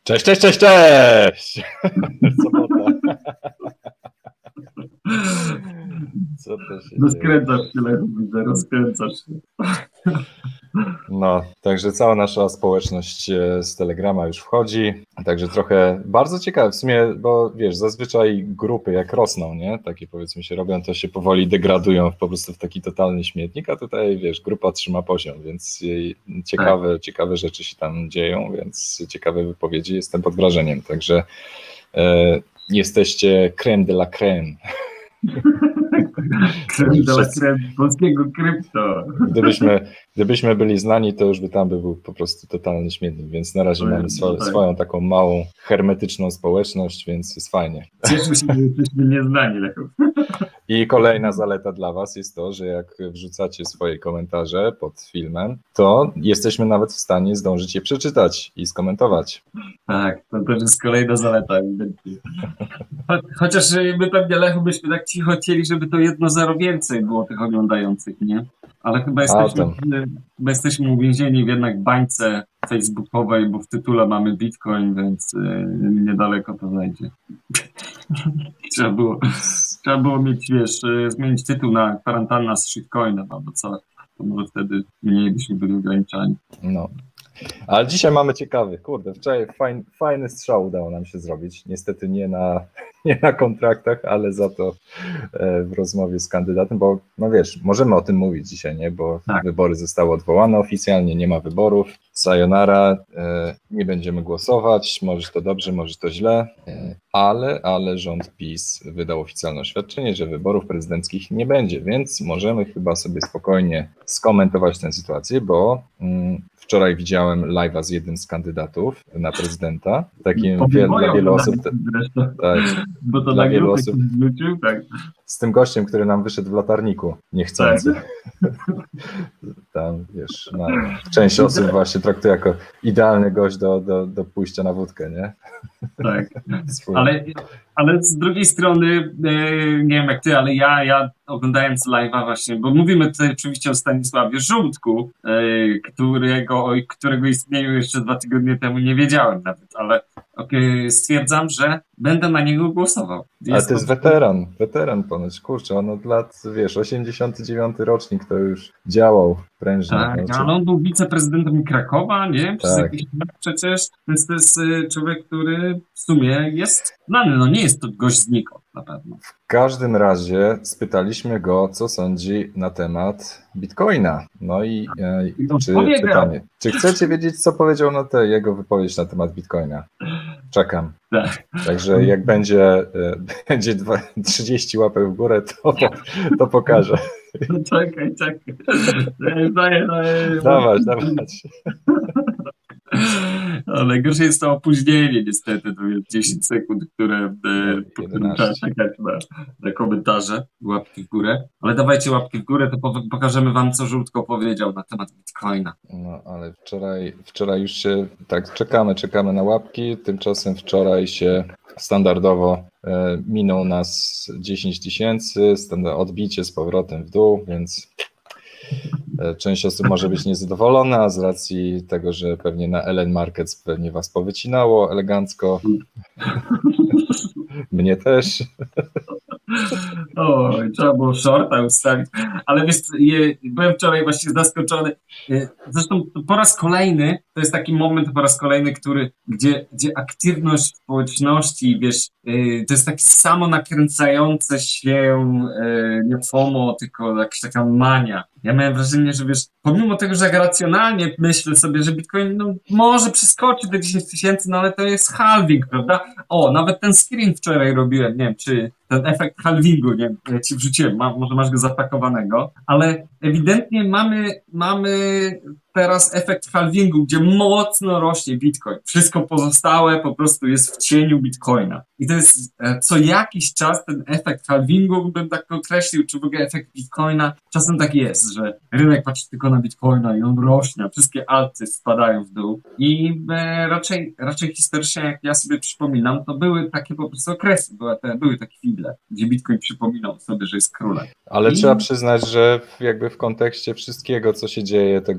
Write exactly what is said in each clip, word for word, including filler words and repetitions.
Cześć, cześć, cześć, cześć! Sobota. Co to się Rozkręcasz się, Lechu, widzę, rozkręcasz się. No, także cała nasza społeczność z Telegrama już wchodzi, także trochę bardzo ciekawe w sumie, bo wiesz, zazwyczaj grupy jak rosną, nie, takie powiedzmy się robią, to się powoli degradują po prostu w taki totalny śmietnik, a tutaj wiesz, grupa trzyma poziom, więc ciekawe, tak. ciekawe rzeczy się tam dzieją, więc ciekawe wypowiedzi, jestem pod wrażeniem, także e, jesteście crème de la crème. Crème de la crème polskiego krypto. Gdybyśmy, gdybyśmy byli znani, to już by tam by był po prostu totalny śmietnik, więc na razie mamy swo, swoją taką małą, hermetyczną społeczność, więc jest fajnie. Cieszmy się, że jesteśmy nieznani. I kolejna zaleta dla was jest to, że jak wrzucacie swoje komentarze pod filmem, to jesteśmy nawet w stanie zdążyć je przeczytać i skomentować. Tak, to też jest kolejna zaleta, ewidentnie. Cho chociaż my pewnie, Lechu, byśmy tak cicho chcieli, żeby to jedno zero więcej było tych oglądających, nie? Ale chyba jesteśmy, chyba jesteśmy uwięzieni w jednak bańce facebookowej, bo w tytule mamy Bitcoin, więc yy, niedaleko to zajdzie. trzeba, było, trzeba było mieć, wiesz, zmienić tytuł na kwarantanna z shitcoinem albo co, to może wtedy mniej byśmy byli ograniczani. No. Ale dzisiaj mamy ciekawy, kurde, wczoraj fajny, fajny strzał udało nam się zrobić, niestety nie na, nie na kontraktach, ale za to w rozmowie z kandydatem, bo no wiesz, możemy o tym mówić dzisiaj, nie, bo tak. Wybory zostały odwołane oficjalnie, nie ma wyborów, sayonara, nie będziemy głosować, może to dobrze, może to źle, ale, ale rząd PiS wydał oficjalne oświadczenie, że wyborów prezydenckich nie będzie, więc możemy chyba sobie spokojnie skomentować tę sytuację, bo mm, wczoraj widziałem live'a z jednym z kandydatów na prezydenta. Takim wiel, dla wielu osób. Te, tak, bo to dla wielu osób. Zwrócił, tak. Z tym gościem, który nam wyszedł w latarniku, niechcący. Tak. Tam, wiesz, na, część osób właśnie traktuje jako idealny gość do, do, do pójścia na wódkę, nie? Tak. ale, ale z drugiej strony, nie wiem jak ty, ale ja, ja oglądając live'a właśnie, bo mówimy tutaj oczywiście o Stanisławie Żółtku, którego, o którego istnieniu jeszcze dwa tygodnie temu nie wiedziałem nawet, ale okay, stwierdzam, że będę na niego głosował. Jest ale to jest to... weteran, weteran ponoć, kurczę, on od lat, wiesz, osiemdziesiąty dziewiąty rocznik to już działał prężnie. Tak, no, ale on był wiceprezydentem Krakowa, nie? Przez tak. jakiś czas przecież, więc to jest człowiek, który w sumie jest znany, no nie jest to gość znikąd na pewno. W każdym razie spytaliśmy go, co sądzi na temat Bitcoina. No i, i czy, pytanie, czy chcecie wiedzieć, co powiedział na tę jego wypowiedź na temat Bitcoina? Czekam. Tak. Także jak będzie, będzie trzydzieści łapek w górę, to, to pokażę. No czekaj, czekaj. Daję, daję. Dawać, dawać. Ale najgorsze jest to opóźnienie niestety, to jest dziesięć sekund, które po którym trzeba czekać na, na komentarze, łapki w górę. Ale dawajcie łapki w górę, to pokażemy wam, co Żółtko powiedział na temat Bitcoina. No ale wczoraj, wczoraj już się tak czekamy, czekamy na łapki, tymczasem wczoraj się standardowo e, minął nas dziesięć tysięcy, odbicie z powrotem w dół, więc część osób może być niezadowolona z racji tego, że pewnie na Ellen Markets pewnie was powycinało elegancko. Mnie też. O, trzeba było shorta ustawić. Ale wiesz, byłem wczoraj właśnie zaskoczony. Zresztą po raz kolejny, to jest taki moment po raz kolejny, który, gdzie, gdzie aktywność społeczności, wiesz, to jest takie samo nakręcające się nie FOMO, tylko jakaś taka mania. Ja miałem wrażenie, że wiesz, pomimo tego, że racjonalnie myślę sobie, że Bitcoin no, może przeskoczy do dziesięć tysięcy, no ale to jest halving, prawda? O, nawet ten screen wczoraj robiłem, nie wiem, czy ten efekt halvingu, nie wiem, ja ci wrzuciłem, ma, może masz go zapakowanego, ale ewidentnie mamy, mamy teraz efekt halvingu, gdzie mocno rośnie Bitcoin. Wszystko pozostałe po prostu jest w cieniu Bitcoina. I to jest co jakiś czas ten efekt halvingu, bym tak określił, czy w ogóle efekt Bitcoina. Czasem tak jest, że rynek patrzy tylko na Bitcoina i on rośnie, a wszystkie alty spadają w dół. I e, raczej, raczej historycznie, jak ja sobie przypominam, to były takie po prostu okresy, były, te, były takie chwile, gdzie Bitcoin przypominał sobie, że jest królem. Ale I... trzeba przyznać, że jakby w kontekście wszystkiego, co się dzieje, tego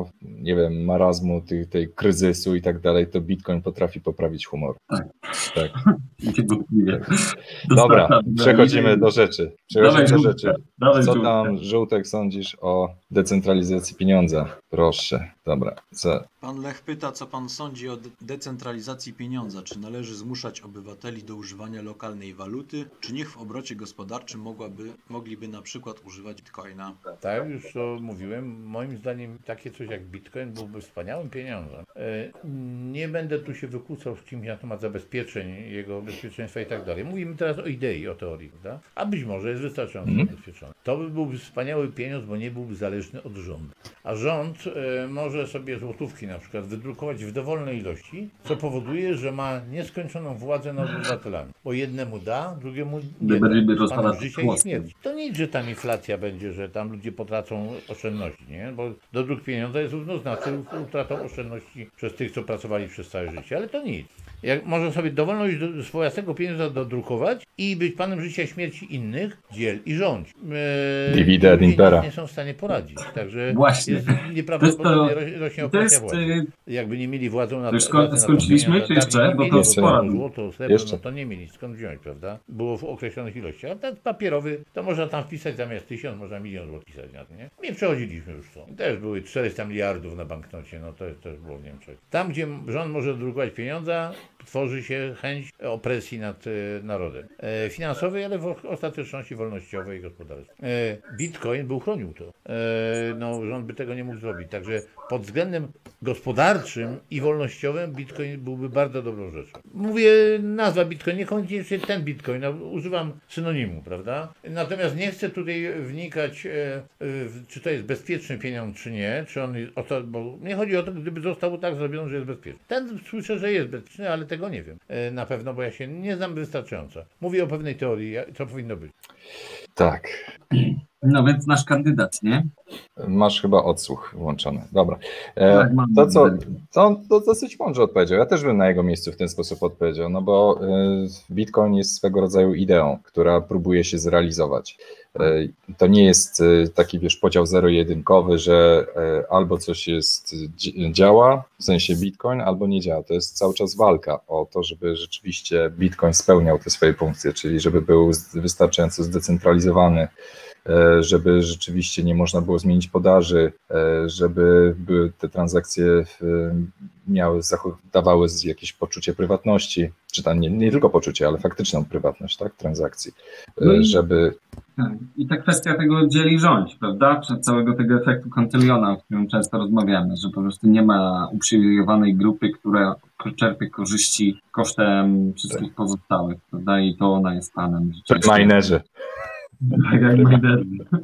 mimo, nie wiem, marazmu, tej, tej kryzysu i tak dalej, to Bitcoin potrafi poprawić humor. Tak. Tak. Niewątpliwie. Dobra, przechodzimy do rzeczy. Przechodzimy Dawaj, do żółtek. rzeczy. Dawaj, Co żółtek. tam, Żółtek, sądzisz o decentralizacji pieniądza? Proszę. Dobra. Co? Pan Lech pyta, co pan sądzi o de- decentralizacji pieniądza. Czy należy zmuszać obywateli do używania lokalnej waluty? Czy niech w obrocie gospodarczym mogłaby, mogliby na przykład używać bitcoina? Tak, jak już to mówiłem, moim zdaniem takie coś jak bitcoin byłby wspaniałym pieniądzem. E, Nie będę tu się wykłócał z kimś na temat zabezpieczeń, jego bezpieczeństwa i tak dalej. Mówimy teraz o idei, o teorii, prawda? A być może jest wystarczająco Mhm. zabezpieczony. To by byłby wspaniały pieniądz, bo nie byłby zależny od rządu. A rząd e, może sobie złotówki na przykład wydrukować w dowolnej ilości, co powoduje, że ma nieskończoną władzę nad obywatelami. Bo jednemu da, drugiemu nie da. Będziemy Z rozwalać panem życia i głosy. śmierci. To nic, że tam inflacja będzie, że tam ludzie potracą oszczędności, nie? Bo dodruk pieniądza jest równoznaczny utratą oszczędności przez tych, co pracowali przez całe życie, ale to nic. Jak można sobie dowolność do swojego pieniądza dodrukować i być panem życia i śmierci innych, dziel i rządź. Eee, Divide ad ludzie impera. nie są w stanie poradzić, także Właśnie. jest To jest nieprawdopodobnie to- rośnie To opresja jest, władzy. y, Jakby nie mieli władzą nad To już sko- władzy nad skończyliśmy, pieniądze, czy jeszcze? dawniej Bo nie to mieli, sporo. bo złoto, srebro, Jeszcze. no to nie mieli skąd wziąć, prawda? Było w określonych ilościach. A ten papierowy, to można tam wpisać zamiast tysiąc, można milion złotych pisać na to, nie? My przechodziliśmy już to. Też były czterysta miliardów na banknocie, no to jest, też było w Niemczech. Tam, gdzie rząd może drukować pieniądze, tworzy się chęć opresji nad e, narodem. E, finansowej, ale w ostateczności wolnościowej i gospodarczej. E, Bitcoin był chronił to. E, no, rząd by tego nie mógł zrobić. Także pod względem gospodarczym i wolnościowym Bitcoin byłby bardzo dobrą rzeczą. Mówię nazwa Bitcoin, niekoniecznie ten Bitcoin, no, używam synonimu, prawda? Natomiast nie chcę tutaj wnikać, e, w, czy to jest bezpieczny pieniądz, czy nie, czy on, o to, bo nie chodzi o to, gdyby został tak zrobiony, że jest bezpieczny. Ten słyszę, że jest bezpieczny, ale tego nie wiem. E, na pewno, bo ja się nie znam wystarczająco. Mówię o pewnej teorii, jak- co powinno być. Tak. no więc nasz kandydat, nie? Masz chyba odsłuch włączony. Dobra. E, Tak, mam. to co, to, to dosyć mądrze odpowiedział. Ja też bym na jego miejscu w ten sposób odpowiedział, no bo e, Bitcoin jest swego rodzaju ideą, która próbuje się zrealizować. E, to nie jest e, taki, wiesz, podział zero-jedynkowy, że e, albo coś jest, dzi- działa, w sensie Bitcoin, albo nie działa. To jest cały czas walka o to, żeby rzeczywiście Bitcoin spełniał te swoje funkcje, czyli żeby był z- wystarczająco zdecentralizowany, e, żeby rzeczywiście nie można było zmienić podaży, e, żeby były te transakcje e, miały, zachow- dawały z- jakieś poczucie prywatności, czy tam nie, nie tylko poczucie, ale faktyczną prywatność, tak, transakcji, e, No i- żeby Tak. I ta kwestia tego dzieli rządź, prawda? Czy całego tego efektu kantyliona, o którym często rozmawiamy, że po prostu nie ma uprzywilejowanej grupy, która czerpie korzyści kosztem wszystkich pozostałych, prawda? I to ona jest panem. minerzy. Tak jak minerzy.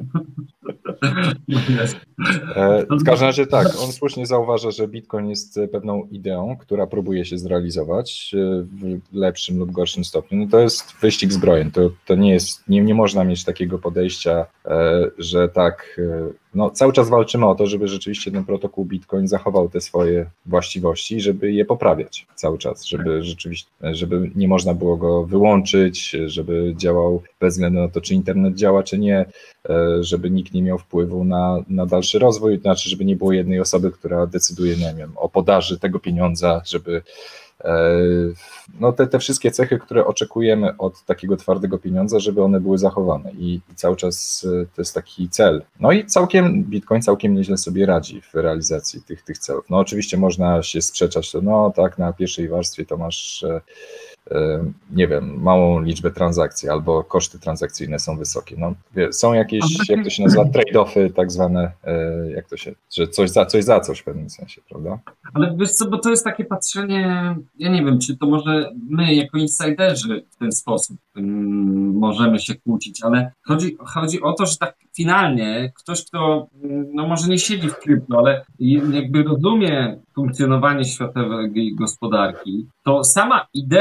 E, W każdym razie tak, on słusznie zauważa, że Bitcoin jest pewną ideą, która próbuje się zrealizować e, w lepszym lub gorszym stopniu. No to jest wyścig zbrojeń. To, to nie jest, nie, nie można mieć takiego podejścia, e, że tak, e, no cały czas walczymy o to, żeby rzeczywiście ten protokół Bitcoin zachował te swoje właściwości, żeby je poprawiać cały czas, żeby rzeczywiście, żeby nie można było go wyłączyć, żeby działał bez względu na to, czy internet działa, czy nie, e, żeby nikt nie miał wpływu na, na dalszy rozwój, znaczy, żeby nie było jednej osoby, która decyduje, nie wiem, o podaży tego pieniądza, żeby e, no te, te wszystkie cechy, które oczekujemy od takiego twardego pieniądza, żeby one były zachowane i, i cały czas e, to jest taki cel. No i całkiem, Bitcoin całkiem nieźle sobie radzi w realizacji tych, tych celów. No oczywiście można się sprzeczać, to no tak, na pierwszej warstwie to masz e, e, nie wiem, małą liczbę transakcji albo koszty transakcyjne są wysokie. No, wie, są jakieś, jak to się nazywa, trade-offy tak zwane, e, jak to się, że coś za coś za coś w pewnym sensie, prawda? Ale wiesz co, bo to jest takie patrzenie, ja nie wiem, czy to może my jako insiderzy w ten sposób um, możemy się kłócić, ale chodzi, chodzi o to, że tak finalnie ktoś, kto mm, no może nie siedzi w krypto, ale jakby rozumie funkcjonowanie światowej gospodarki, to sama idea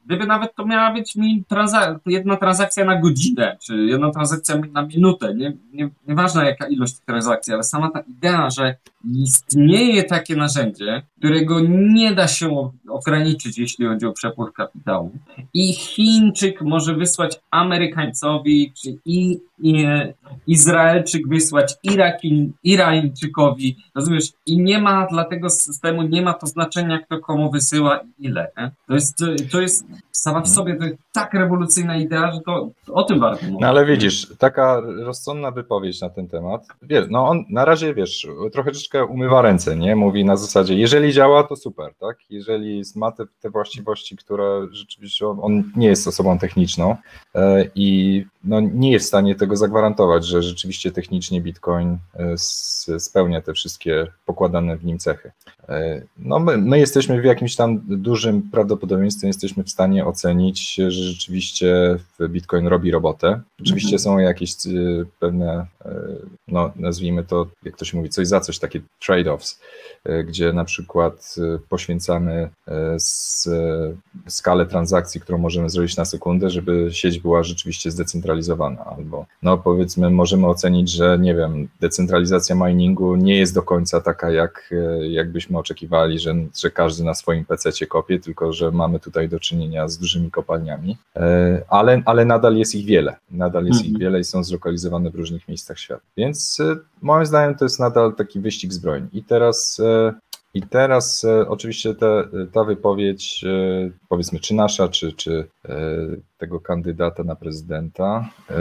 gdyby nawet to miała być mi transa- jedna transakcja na godzinę, czy jedna transakcja na minutę, nie, nie, nieważna jaka ilość transakcji, ale sama ta idea, że istnieje takie narzędzie, którego nie da się ograniczyć, jeśli chodzi o przepływ kapitału, i Chińczyk może wysłać Amerykańcowi, czy i, i Izraelczyk wysłać Irakin, Irańczykowi, rozumiesz? I nie ma dla tego systemu, nie ma to znaczenia, kto komu wysyła i ile. Nie? To jest, to jest sama w sobie to jest tak rewolucyjna idea, że to, to o tym warto mówić. No ale widzisz, taka rozsądna wypowiedź na ten temat, wiesz, no on na razie, wiesz, troszeczkę umywa ręce, nie? Mówi na zasadzie, jeżeli działa, to super, tak? Jeżeli ma te, te właściwości, które rzeczywiście on, on nie jest osobą techniczną e, i no, nie jest w stanie tego zagwarantować, że rzeczywiście technicznie Bitcoin e, spełnia te wszystkie pokładane w nim cechy. E, no my, my jesteśmy w jakimś tam dużym prawdopodobieństwie, jesteśmy w stanie ocenić, że rzeczywiście Bitcoin robi robotę. Oczywiście są jakieś y, pewne, y, no nazwijmy to, jak to się mówi, coś za coś, takie trade-offs, y, gdzie na przykład y, poświęcamy y, s, y, skalę transakcji, którą możemy zrobić na sekundę, żeby sieć była rzeczywiście zdecentralizowana, albo no powiedzmy możemy ocenić, że nie wiem, decentralizacja miningu nie jest do końca taka, jak, y, jak byśmy oczekiwali, że, że każdy na swoim pececie kopie, tylko że mamy tutaj do czynienia z dużymi kopalniami, y, ale, ale nadal jest ich wiele, nadal jest ich wiele i są zlokalizowane w różnych miejscach świata. Więc y, moim zdaniem to jest nadal taki wyścig zbrojny. I teraz, y, i teraz y, oczywiście te, ta wypowiedź, y, powiedzmy, czy nasza, czy, czy y, tego kandydata na prezydenta, y,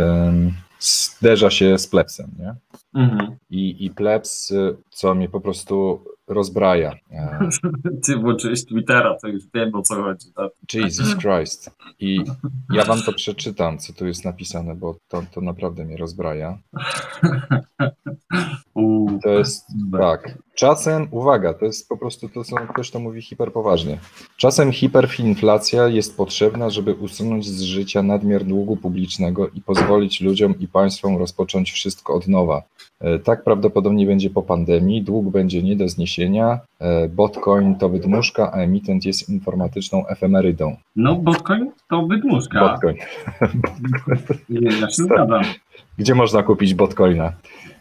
zderza się z plebsem, nie? Mhm. I, I plebs, y, co mnie po prostu rozbraja. Ty włączyłeś Twittera, to już wiem, o co chodzi. Tak? Jesus Christ. I ja wam to przeczytam, co tu jest napisane, bo to, to naprawdę mnie rozbraja. To jest tak. Czasem, uwaga, to jest po prostu to, co ktoś to mówi hiperpoważnie. Czasem hiperinflacja jest potrzebna, żeby usunąć z życia nadmiar długu publicznego i pozwolić ludziom i państwom rozpocząć wszystko od nowa. Tak prawdopodobnie będzie po pandemii, dług będzie nie do zniesienia, Botcoin to wydmuszka, a emitent jest informatyczną efemerydą. No, Botcoin to wydmuszka. Botcoin. Nie, ja się zgadzam. Gdzie można kupić Botcoina?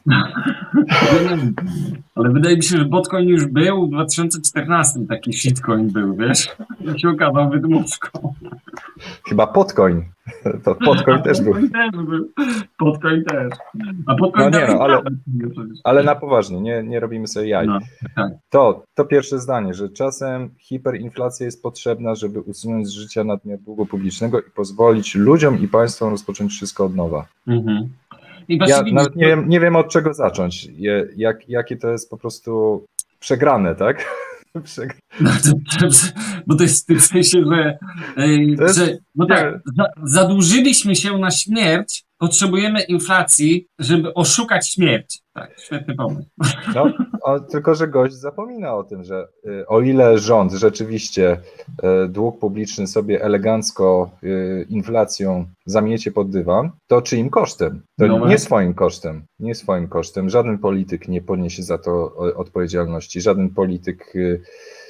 Ale wydaje mi się, że Botcoin już był w dwa tysiące czternastym, taki shitcoin był, wiesz? I się okazał wydmuszką. Chyba Podcoin. To Podcoin też był. też był. Podcoin też. A Podcoin no nie, no, ale, nie, ale na poważnie, nie, nie robimy sobie jaj. No, tak. To, to pierwsze zdanie, że czasem hiperinflacja jest potrzebna, żeby usunąć z życia nadmiar długu publicznego i pozwolić ludziom i państwom rozpocząć wszystko od nowa. Mhm. Ja nawet nie wiem, nie wiem od czego zacząć, jak, jakie to jest po prostu przegrane, tak? Przegrane. No to, bo to jest w tym sensie, że, jest, że no tak, za, zadłużyliśmy się na śmierć, potrzebujemy inflacji, żeby oszukać śmierć. Tak, świetny pomysł. No, o, tylko że gość zapomina o tym, że y, o ile rząd rzeczywiście y, dług publiczny sobie elegancko y, inflacją zamiecie pod dywan, to czyim kosztem? To no, nie swoim kosztem. Nie swoim kosztem. Żaden polityk nie poniesie za to odpowiedzialności. Żaden polityk y,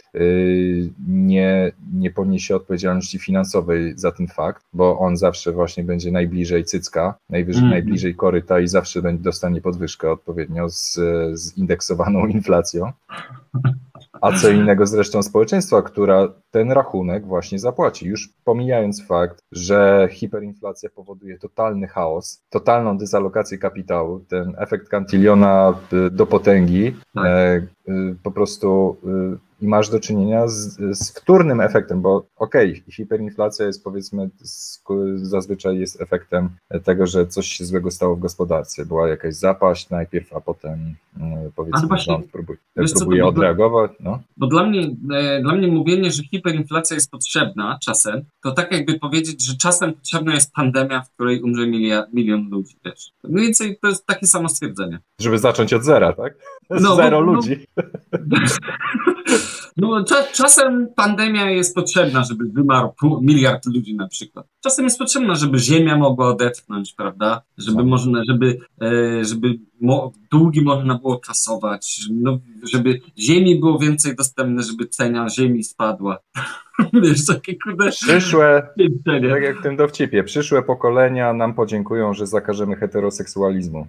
Nie, nie poniesie odpowiedzialności finansowej za ten fakt, bo on zawsze właśnie będzie najbliżej cycka, najwyżej, mm. najbliżej koryta i zawsze będzie dostanie podwyżkę odpowiednio z, z indeksowaną inflacją. A co innego zresztą społeczeństwa, która ten rachunek właśnie zapłaci. Już pomijając fakt, że hiperinflacja powoduje totalny chaos, totalną dezalokację kapitału, ten efekt kantyliona do potęgi, tak. e, po prostu e, i masz do czynienia z, z wtórnym efektem, bo okej, okay, hiperinflacja jest powiedzmy z, zazwyczaj jest efektem tego, że coś się złego stało w gospodarce. Była jakaś zapaść najpierw, a potem powiedzmy właśnie, rząd próbuje, próbuje odreagować. No. Bo dla mnie, e, dla mnie mówienie, że hiperinflacja jest potrzebna czasem, to tak jakby powiedzieć, że czasem potrzebna jest pandemia, w której umrze miliard, milion ludzi, wiesz. Mniej więcej to jest takie samo stwierdzenie. Żeby zacząć od zera, tak? No, Zero bo, ludzi. No, No, cza- czasem pandemia jest potrzebna, żeby wymarł pół, miliard ludzi na przykład. Czasem jest potrzebna, żeby ziemia mogła odetchnąć, prawda? Żeby No. można, żeby, e, żeby mo- długi można było kasować, no, żeby ziemi było więcej dostępne, żeby cena ziemi spadła. Wiesz, takie kurde... Przyszłe, piękne. tak jak w tym dowcipie, przyszłe pokolenia nam podziękują, że zakażemy heteroseksualizmu.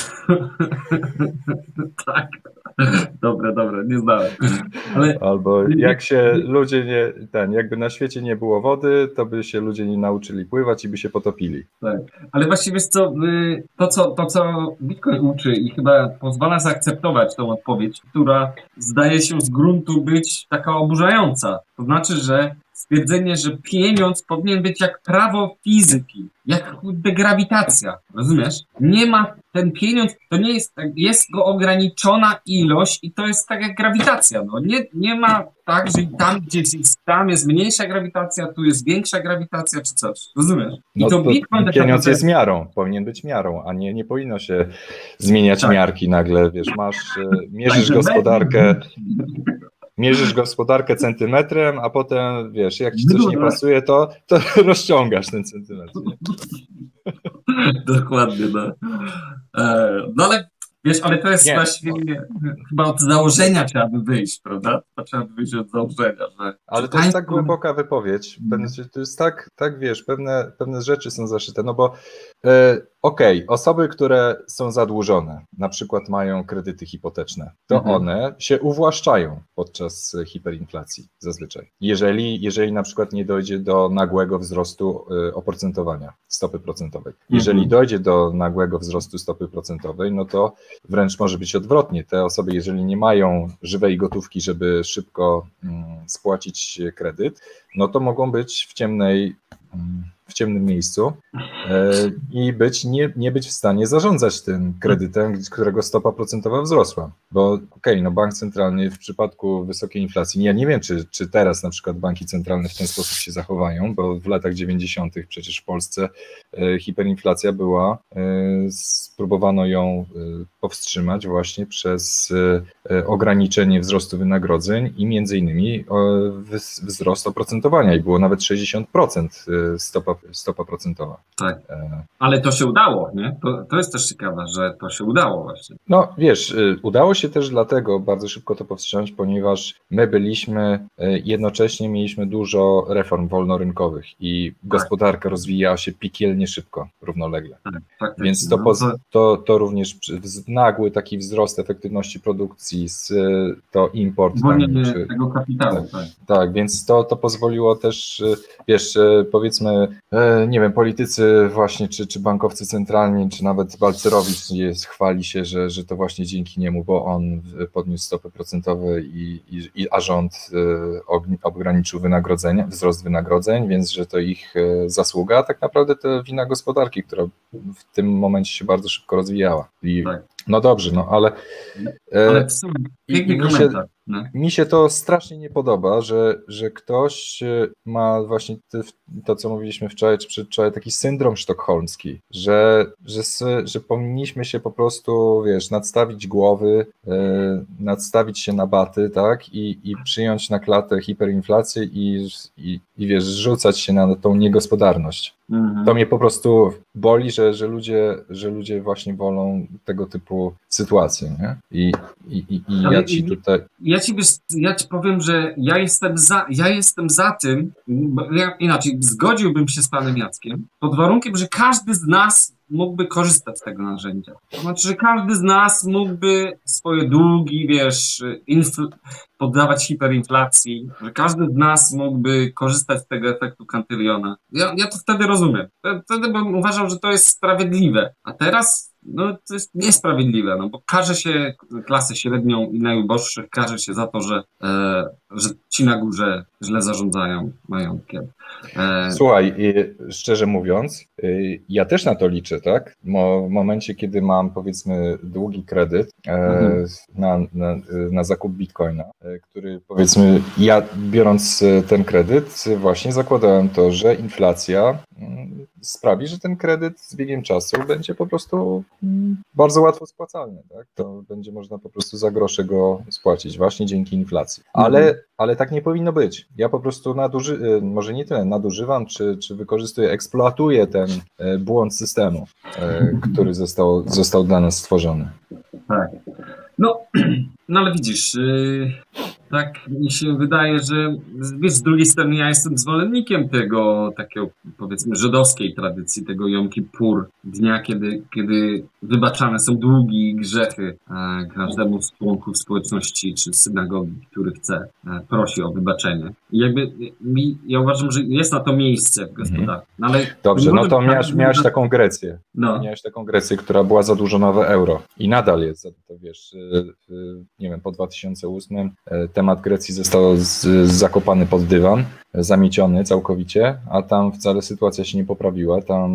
Tak. Dobre, dobre, nie znałem. Ale Albo jak się ludzie nie, ten, jakby na świecie nie było wody, to by się ludzie nie nauczyli pływać i by się potopili. tak. Ale właściwie wiesz co, y, to co, to co Bitcoin uczy i chyba pozwala zaakceptować tą odpowiedź, która zdaje się z gruntu być taka oburzająca. To znaczy, że stwierdzenie, że pieniądz powinien być jak prawo fizyki, jak grawitacja, rozumiesz? Nie ma, ten pieniądz, to nie jest, jest go ograniczona ilość i to jest tak jak grawitacja, no. Nie, nie ma tak, że tam, gdzie jest, tam jest mniejsza grawitacja, tu jest większa grawitacja, czy coś, rozumiesz? I No to to Bitcoin tak pieniądz naprawdę- jest miarą, powinien być miarą, a nie, nie powinno się zmieniać Tak. miarki nagle, wiesz, masz, e, mierzysz Także gospodarkę, mierzysz gospodarkę centymetrem, a potem, wiesz, jak ci coś nie pasuje, to, to rozciągasz ten centymetr. Nie? Dokładnie, no. E, no ale wiesz, ale to jest Nie. właściwie chyba od założenia trzeba by wyjść, prawda? To trzeba by wyjść od założenia, że Ale że to jest tak państwo- głęboka wypowiedź, pewne, to jest tak, tak wiesz, pewne, pewne rzeczy są zaszyte, no bo e, okej, okay, osoby, które są zadłużone, na przykład mają kredyty hipoteczne, to Mhm. one się uwłaszczają podczas hiperinflacji zazwyczaj. Jeżeli, jeżeli na przykład nie dojdzie do nagłego wzrostu e, oprocentowania stopy procentowej. Jeżeli Mhm. dojdzie do nagłego wzrostu stopy procentowej, no to wręcz może być odwrotnie. Te osoby, jeżeli nie mają żywej gotówki, żeby szybko mm, spłacić kredyt, no to mogą być w ciemnej, mm, w ciemnym miejscu e, i być, nie, nie być w stanie zarządzać tym kredytem, którego stopa procentowa wzrosła. Bo okej, okay, no bank centralny w przypadku wysokiej inflacji, ja nie wiem, czy, czy teraz na przykład banki centralne w ten sposób się zachowają, bo w latach dziewięćdziesiątych przecież w Polsce e, hiperinflacja była, e, spróbowano ją e, powstrzymać właśnie przez e, ograniczenie wzrostu wynagrodzeń i między innymi e, wzrost oprocentowania i było nawet sześćdziesiąt procent stopa, stopa procentowa. Tak. E, Ale to się udało, nie? To, to jest też ciekawe, że to się udało właśnie. No wiesz, y, udało się też dlatego bardzo szybko to powstrzymać, ponieważ my byliśmy, y, jednocześnie mieliśmy dużo reform wolnorynkowych i gospodarka rozwijała się piekielnie szybko, równolegle. Tak, faktycznie. Więc to, No, poz- to, to również przy- wz- nagły taki wzrost efektywności produkcji, z, y, to import. Tam, Zwolnienie czy, tego kapitału, tak. tak, więc to, to pozwoliło też, y, wiesz, y, powiedzmy, y, nie wiem, politycy właśnie, czy, czy bankowcy centralni, czy nawet Balcerowicz jest, chwali się, że, że to właśnie dzięki niemu, bo on podniósł stopy procentowe i, i, i a rząd y, ogni- ograniczył wynagrodzenia, wzrost wynagrodzeń, więc że to ich y, zasługa, a tak naprawdę to wina gospodarki, która w tym momencie się bardzo szybko rozwijała. I, Tak. No dobrze, no ale... y, Ale w sumie, i- piękny i mi się- komentarz. No. Mi się to strasznie nie podoba, że, że ktoś e, ma właśnie ty, to, co mówiliśmy wczoraj, czy przedwczoraj, taki syndrom sztokholmski, że, że, s- że powinniśmy się po prostu, wiesz, nadstawić głowy, e, nadstawić się na baty, tak, i, i przyjąć na klatę hiperinflację i, i, i wiesz, rzucać się na tą niegospodarność. Mhm. To mnie po prostu boli, że, że, ludzie, że ludzie właśnie wolą tego typu sytuacje, nie? I, i, i, i Ale ja ci i- tutaj... Ja ci, wiesz, ja ci powiem, że ja jestem za, ja jestem za tym, bo ja, inaczej, zgodziłbym się z panem Jackiem, pod warunkiem, że każdy z nas mógłby korzystać z tego narzędzia. To znaczy, że każdy z nas mógłby swoje długi, wiesz, infl- poddawać hiperinflacji, że każdy z nas mógłby korzystać z tego efektu kantyliona. Ja, ja to wtedy rozumiem. Wtedy bym uważał, że to jest sprawiedliwe. A teraz no to jest niesprawiedliwe, no bo karze się klasę średnią i najuboższych, karze się za to, że, e, że ci na górze źle zarządzają majątkiem. E, Słuchaj, y, szczerze mówiąc, y, ja też na to liczę, tak? Mo, w momencie, kiedy mam, powiedzmy, długi kredyt e, Mhm. na, na, na zakup bitcoina, e, który, powiedzmy, ja biorąc e, ten kredyt, właśnie zakładałem to, że inflacja mm, sprawi, że ten kredyt z biegiem czasu będzie po prostu mm, bardzo łatwo spłacalny, tak? To będzie można po prostu za grosze go spłacić właśnie dzięki inflacji. Ale, mhm. ale tak nie powinno być. Ja po prostu naduży, może nie tyle nadużywam, czy, czy wykorzystuję, eksploatuję ten błąd systemu, który został, został dla nas stworzony. Tak. No, no ale widzisz, yy, tak mi się wydaje, że wiesz, z drugiej strony ja jestem zwolennikiem tego takiego, powiedzmy, żydowskiej tradycji, tego Jom Kippur, dnia, kiedy, kiedy wybaczane są długi i grzechy e, każdemu z członków społeczności czy synagogi, który chce, e, prosi o wybaczenie. I jakby mi, ja uważam, że jest na to miejsce w gospodarce. No, ale dobrze, no to miałeś, miałeś taką Grecję. No. Miałeś taką Grecję, która była zadłużona w euro i nadal jest, to wiesz, nie wiem, po dwa tysiące ósmym temat Grecji został z, zakopany pod dywan, zamieciony całkowicie, a tam wcale sytuacja się nie poprawiła, tam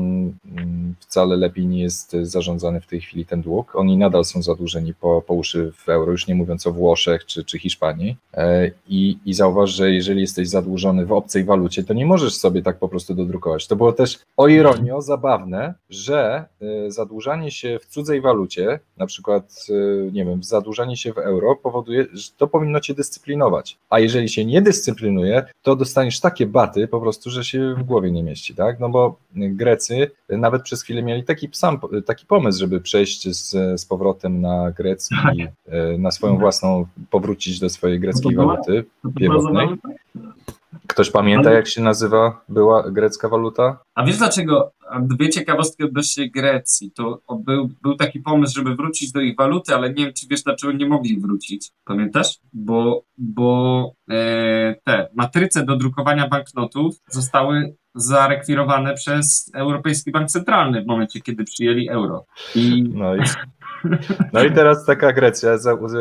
wcale lepiej nie jest zarządzany w tej chwili ten dług. Oni nadal są zadłużeni po, po uszy w euro, już nie mówiąc o Włoszech czy, czy Hiszpanii. I, I zauważ, że jeżeli jesteś zadłużony w obcej walucie, to nie możesz sobie tak po prostu dodrukować. To było też o ironio zabawne, że zadłużanie się w cudzej walucie, na przykład, nie wiem, zadłużanie się w euro powoduje, że to powinno cię dyscyplinować. A jeżeli się nie dyscyplinuje, to dostaniesz takie baty po prostu, że się w głowie nie mieści, tak? No bo Grecy nawet przez chwilę mieli taki, sam, taki pomysł, żeby przejść z, z powrotem na grecki, na swoją własną, powrócić do swojej greckiej waluty pierwotnej. Ktoś pamięta, jak się nazywa była grecka waluta? A wiesz dlaczego? Dwie ciekawostki odnośnie Grecji. To był, był taki pomysł, żeby wrócić do ich waluty, ale nie wiem, czy wiesz, dlaczego nie mogli wrócić. Pamiętasz? Bo, bo e, te matryce do drukowania banknotów zostały zarekwirowane przez Europejski Bank Centralny w momencie, kiedy przyjęli euro. I... No i... No i teraz taka Grecja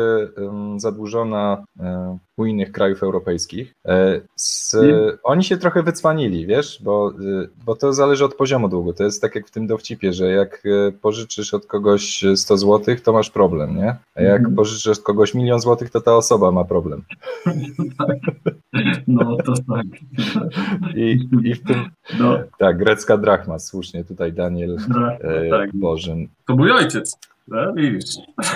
zadłużona u innych krajów europejskich. Z, oni się trochę wycwanili, wiesz, bo, bo to zależy od poziomu długu. To jest tak jak w tym dowcipie, że jak pożyczysz od kogoś sto złotych, to masz problem, nie? A jak mm. pożyczysz od kogoś milion złotych, to ta osoba ma problem. No to tak. I, i w tym, no. Tak, grecka drachma, słusznie tutaj Daniel no, e, tak. Bożyn. To mój ojciec. No, widzisz.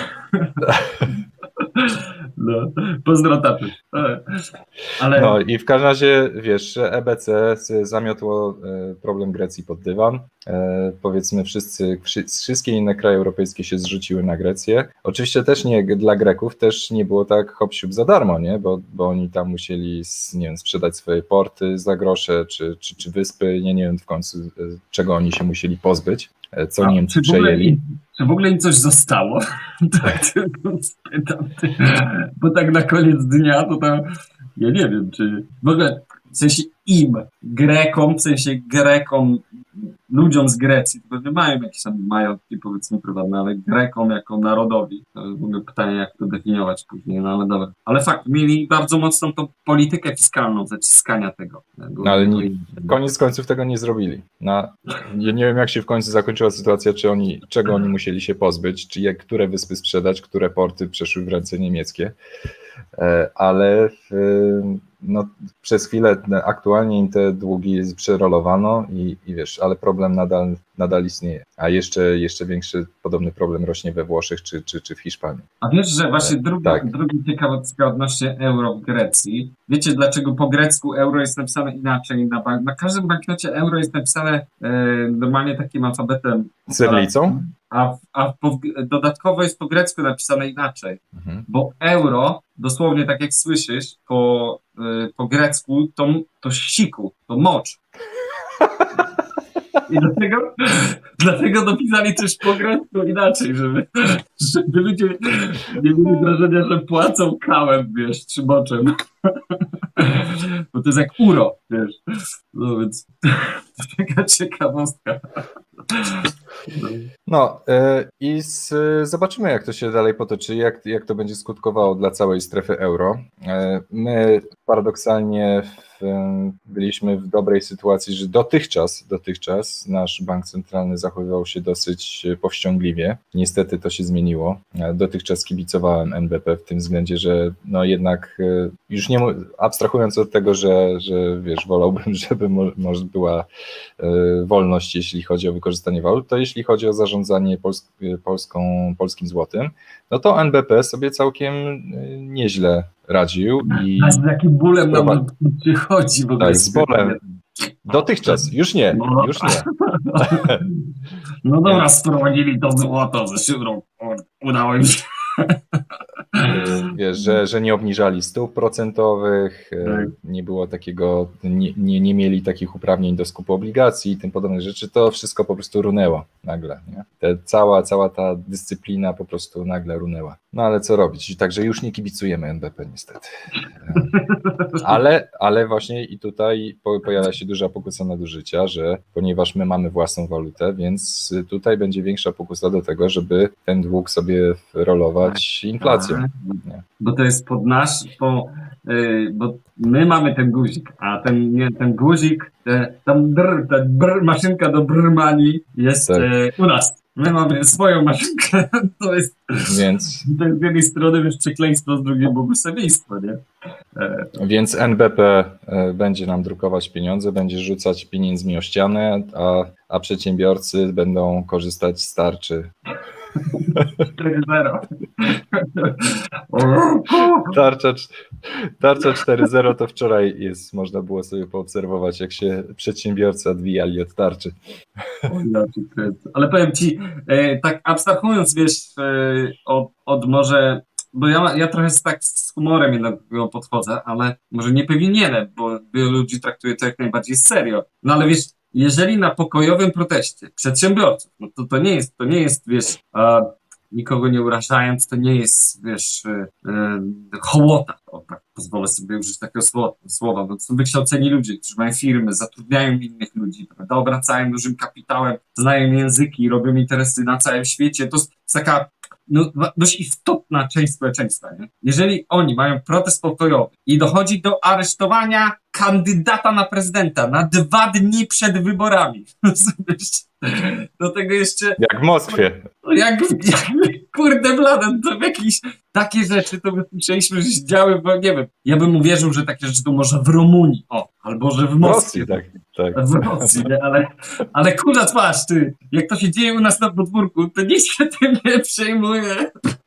No, pozdro taty. Ale... No i w każdym razie, wiesz, E B C zamiotło problem Grecji pod dywan. E, powiedzmy wszyscy, wszystkie inne kraje europejskie się zrzuciły na Grecję. Oczywiście też nie dla Greków, też nie było tak hop siup za darmo, nie? Bo, bo oni tam musieli, nie wiem, sprzedać swoje porty za grosze, czy, czy, czy wyspy, nie, nie wiem w końcu czego oni się musieli pozbyć, co A, Niemcy czy przejęli. Im, czy w ogóle im coś zostało? Tak tylko spytam. Bo tak na koniec dnia to tam, ja nie wiem, czy w ogóle w sensie im, Grekom, w sensie Grekom, ludziom z Grecji, to pewnie mają jakieś tam majątki, powiedzmy, prywatne, ale Grekom jako narodowi, to jest w ogóle pytanie, jak to definiować później, no ale dobra. Ale fakt, mieli bardzo mocną tą politykę fiskalną, zaciskania tego. No ale nie, koniec końców tego nie zrobili. Na, ja nie wiem, jak się w końcu zakończyła sytuacja, czy oni, czego oni musieli się pozbyć, czy jak, które wyspy sprzedać, które porty przeszły w ręce niemieckie, ale no, przez chwilę aktualnie im te długi przerolowano i, i wiesz, ale problem nadal, nadal istnieje. A jeszcze, jeszcze większy podobny problem rośnie we Włoszech czy, czy, czy w Hiszpanii. A wiesz, że właśnie druga, tak. druga ciekawostka odnośnie euro w Grecji. Wiecie, dlaczego po grecku euro jest napisane inaczej na bank? Na każdym banknocie euro jest napisane e, normalnie takim alfabetem. Cyrylicą? A, a po, dodatkowo jest po grecku napisane inaczej, mhm. bo euro, dosłownie tak jak słyszysz, po, y, po grecku to, to siku, to mocz. I dlatego, dlatego dopisali coś po grecku inaczej, żeby, żeby ludzie nie mieli wrażenia, że płacą kałem, wiesz, czy moczem. Bo to jest jak uro, wiesz. No więc to taka ciekawostka. No i z, zobaczymy, jak to się dalej potoczy, jak, jak to będzie skutkowało dla całej strefy euro. My paradoksalnie w, byliśmy w dobrej sytuacji, że dotychczas, dotychczas nasz bank centralny zachowywał się dosyć powściągliwie. Niestety to się zmieniło. Dotychczas kibicowałem N B P w tym względzie, że no jednak już nie, abstrahując od tego, że, że wiesz, wolałbym, żeby może była wolność, jeśli chodzi o wykorzystanie walut, to jeśli chodzi o zarządzanie Pols polską, polskim złotym, no to N B P sobie całkiem nieźle radził. I a z jakim bólem nam przychodzi w ogóle? Tak, z bólem. Dotychczas, już nie, no. już nie. No dobra, sprowadzili to złoto ze szybą. Udało im się. Wiesz, że, że nie obniżali stóp procentowych, tak. nie było takiego, nie, nie, nie mieli takich uprawnień do skupu obligacji i tym podobne rzeczy, to wszystko po prostu runęło nagle. Nie? Te, cała, cała ta dyscyplina po prostu nagle runęła. No ale co robić? Także już nie kibicujemy N B P niestety. Ale, ale właśnie i tutaj pojawia się duża pokusa nadużycia, że ponieważ my mamy własną walutę, więc tutaj będzie większa pokusa do tego, żeby ten dług sobie rolować inflacją. Nie. Bo to jest pod nasz, po, yy, bo my mamy ten guzik, a ten, nie, ten guzik, te, tam brr, ta brr, maszynka do brrmani jest tak. yy, u nas. My mamy swoją maszynkę, to jest, Więc... to jest z jednej strony wiesz, przekleństwo, z drugiej błogosławieństwo, nie? E... Więc N B P będzie nam drukować pieniądze, będzie rzucać pieniędzmi o ścianę, a, a przedsiębiorcy będą korzystać z tarczy. cztery zero. Tarcza, tarcza cztery zero to wczoraj jest, można było sobie poobserwować, jak się przedsiębiorcy odwijali od tarczy. Ale powiem ci, tak abstrahując, wiesz, od, od może, bo ja, ja trochę tak z humorem jednak podchodzę, ale może nie powinienem, bo wielu ludzi traktuje to jak najbardziej serio. No ale wiesz, jeżeli na pokojowym proteście przedsiębiorców, no to to nie jest, to nie jest, wiesz, a, nikogo nie urażając, to nie jest, wiesz, e, e, hołota, o tak pozwolę sobie użyć takiego słowa, słowa, bo to są wykształceni ludzie, którzy mają firmy, zatrudniają innych ludzi, prawda, obracają dużym kapitałem, znają języki, robią interesy na całym świecie, to jest taka no, dość istotna część społeczeństwa, nie? Jeżeli oni mają protest pokojowy i dochodzi do aresztowania kandydata na prezydenta na dwa dni przed wyborami, do tego jeszcze... Jak w Moskwie. No jak, jak kurde blade, to jakieś takie rzeczy, to my słyszeliśmy, że się działy, bo nie wiem, ja bym uwierzył, że takie rzeczy to może w Rumunii, o, albo że w Moskwie. W Rosji, tak. tak. W Rosji, nie? Ale, ale kurwa twarz, ty, jak to się dzieje u nas na podwórku, to nikt się tym nie przejmuje.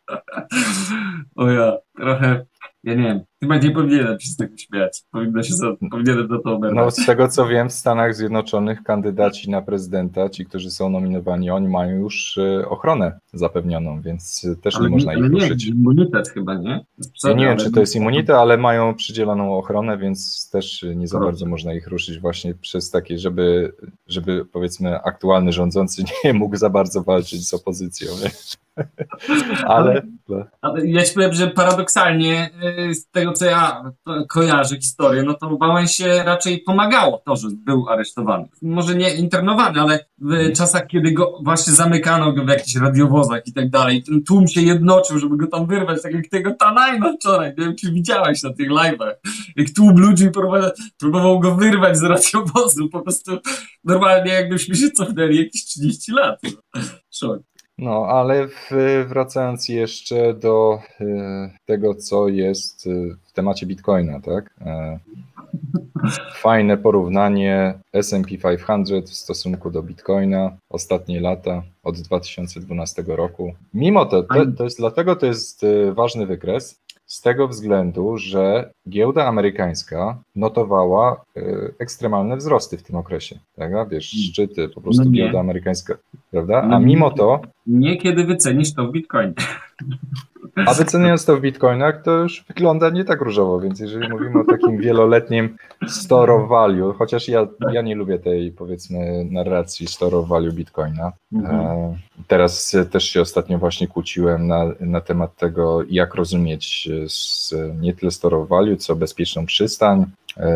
O ja, trochę, ja nie wiem, chyba nie powinienem się z tego śmiać. Powinno się za, powinienem za to oberwać. No z tego co wiem, w Stanach Zjednoczonych kandydaci na prezydenta, ci, którzy są nominowani, oni mają już ochronę zapewnioną, więc też ale nie można ich nie, ruszyć. Immunitet chyba, nie? Ja nie wiem, czy to jest immunitet, ale mają przydzieloną ochronę, więc też nie za bardzo można ich ruszyć właśnie przez takie, żeby, żeby powiedzmy aktualny rządzący nie mógł za bardzo walczyć z opozycją. Nie? Ale, ale ja ci powiem, że paradoksalnie z tego, co ja kojarzę historię, no to Wałęsie raczej pomagało to, że był aresztowany. Może nie internowany, ale w czasach, kiedy go właśnie zamykano go w jakichś radiowozach i tak dalej, ten tłum się jednoczył, żeby go tam wyrwać, tak jak tego Tanajna wczoraj, nie wiem, czy widziałeś na tych live'ach, jak tłum ludzi próbował, próbował go wyrwać z radiowozu, po prostu normalnie jakbyśmy się cofnęli jakieś trzydzieści lat. Szok. No, ale w, wracając jeszcze do y, tego, co jest y, w temacie Bitcoina, tak? E, fajne porównanie S and P pięćset w stosunku do Bitcoina ostatnie lata od dwa tysiące dwunastego roku. Mimo to, to, to jest dlatego to jest y, ważny wykres, z tego względu, że giełda amerykańska notowała y, ekstremalne wzrosty w tym okresie. Tak? Wiesz, szczyty, po prostu no giełda amerykańska, prawda? A mimo to... Nie kiedy wycenisz to w Bitcoinie. A wyceniając to w Bitcoinach, to już wygląda nie tak różowo, więc jeżeli mówimy o takim wieloletnim store of value, chociaż ja, ja nie lubię tej, powiedzmy, narracji store of value Bitcoina. Mhm. E, teraz też się ostatnio właśnie kłóciłem na, na temat tego, jak rozumieć z, nie tyle store of value, co bezpieczną przystań.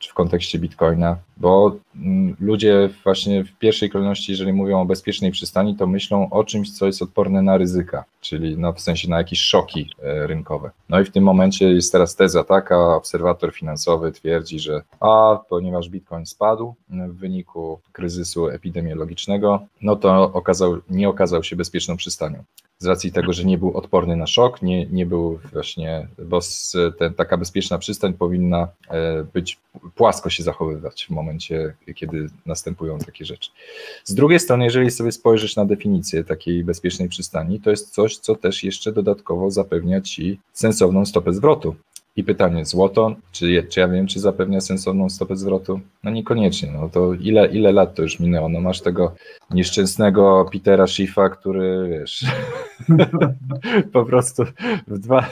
czy w kontekście Bitcoina, bo ludzie właśnie w pierwszej kolejności, jeżeli mówią o bezpiecznej przystani, to myślą o czymś, co jest odporne na ryzyka, czyli no w sensie na jakieś szoki rynkowe. No i w tym momencie jest teraz teza taka, obserwator finansowy twierdzi, że a, ponieważ Bitcoin spadł w wyniku kryzysu epidemiologicznego, no to okazał, nie okazał się bezpieczną przystanią. Z racji tego, że nie był odporny na szok, nie, nie był właśnie, bo ten, taka bezpieczna przystań powinna być, płasko się zachowywać w momencie, kiedy następują takie rzeczy. Z drugiej strony, jeżeli sobie spojrzysz na definicję takiej bezpiecznej przystani, to jest coś, co też jeszcze dodatkowo zapewnia ci sensowną stopę zwrotu. I pytanie, złoto, czy, czy ja wiem, czy zapewnia sensowną stopę zwrotu? No niekoniecznie, no to ile, ile lat to już minęło? No masz tego nieszczęsnego Petera Schiffa, który, wiesz, po prostu w dwa...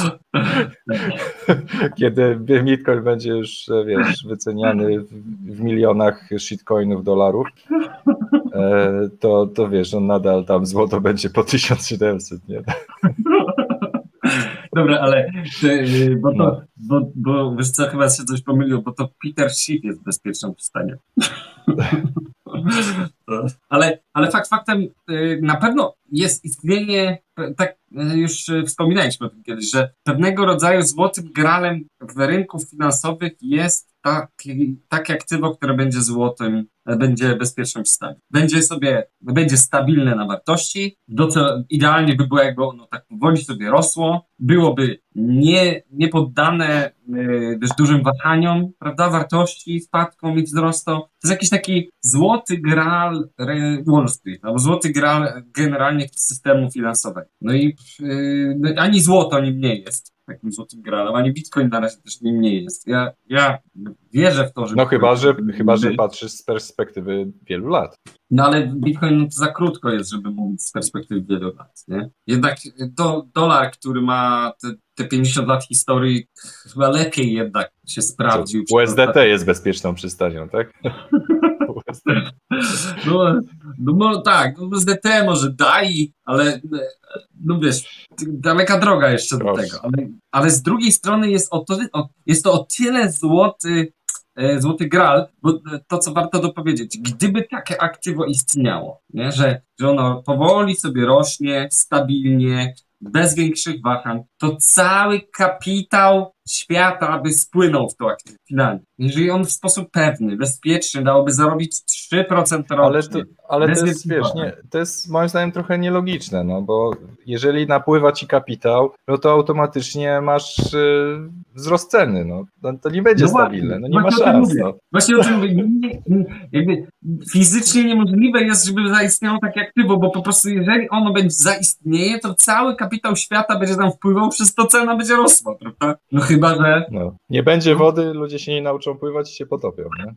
Kiedy Bitcoin będzie już, wiesz, wyceniany w, w milionach shitcoinów dolarów, to, to wiesz, on nadal tam złoto będzie po tysiąc siedemset, nie? Dobra, ale bo to, no. bo, bo wiesz co, chyba się coś pomyliło, bo to Peter Schiff jest bezpieczną przystanią. ale, ale fakt faktem na pewno jest, istnieje, tak już wspominaliśmy o tym kiedyś, że pewnego rodzaju złotym gralem w rynków finansowych jest taki, takie aktywo, które będzie złotym, będzie bezpieczną przystanią. Będzie sobie, będzie stabilne na wartości, do co idealnie by było, jakby ono tak powoli sobie rosło, byłoby nie, nie poddane yy, dużym wahaniom, prawda, wartości, spadkom i wzrostom. To jest jakiś taki złoty graal Wall Street, albo złoty graal generalnie systemu finansowego. No i yy, ani złoto nim nie jest takim złotym graalem, ani Bitcoin na razie też nim nie jest. Ja, ja wierzę w to, że... No chyba, że, chyba, że patrzysz z perspektywy wielu lat. No ale Bitcoin to za krótko jest, żeby mówić z perspektywy wielu lat, nie? Jednak do, dolar, który ma te, te pięćdziesiąt lat historii, chyba lepiej jednak się sprawdził. U S D T jest bezpieczną przystanią, tak? no, no, no tak, U S D T może daj, ale no wiesz, daleka droga jeszcze Proszę. do tego. Ale, ale z drugiej strony jest, o to, o, jest to o tyle złoty Złoty Graal, bo to, co warto dopowiedzieć, gdyby takie aktywo istniało, nie? Że, że ono powoli sobie rośnie, stabilnie, bez większych wahań, to cały kapitał świata by spłynął w to aktywo finalnie. Jeżeli on w sposób pewny, bezpieczny dałoby zarobić trzy procent rocznie. Ale to, ale to jest, wiesz, nie, to jest moim zdaniem trochę nielogiczne, no bo jeżeli napływa ci kapitał, no to automatycznie masz y, wzrost ceny, no. no to nie będzie no stabilne, no nie ma szans. No. Właśnie o tym mówię, nie, nie, jakby fizycznie niemożliwe jest, żeby zaistniało takie aktywo, bo po prostu jeżeli ono będzie zaistnieje, to cały kapitał świata będzie tam wpływał, przez to cena będzie rosła, prawda? No chyba, że... No, nie będzie wody, ludzie się nie nauczą pływać i się potopią, nie?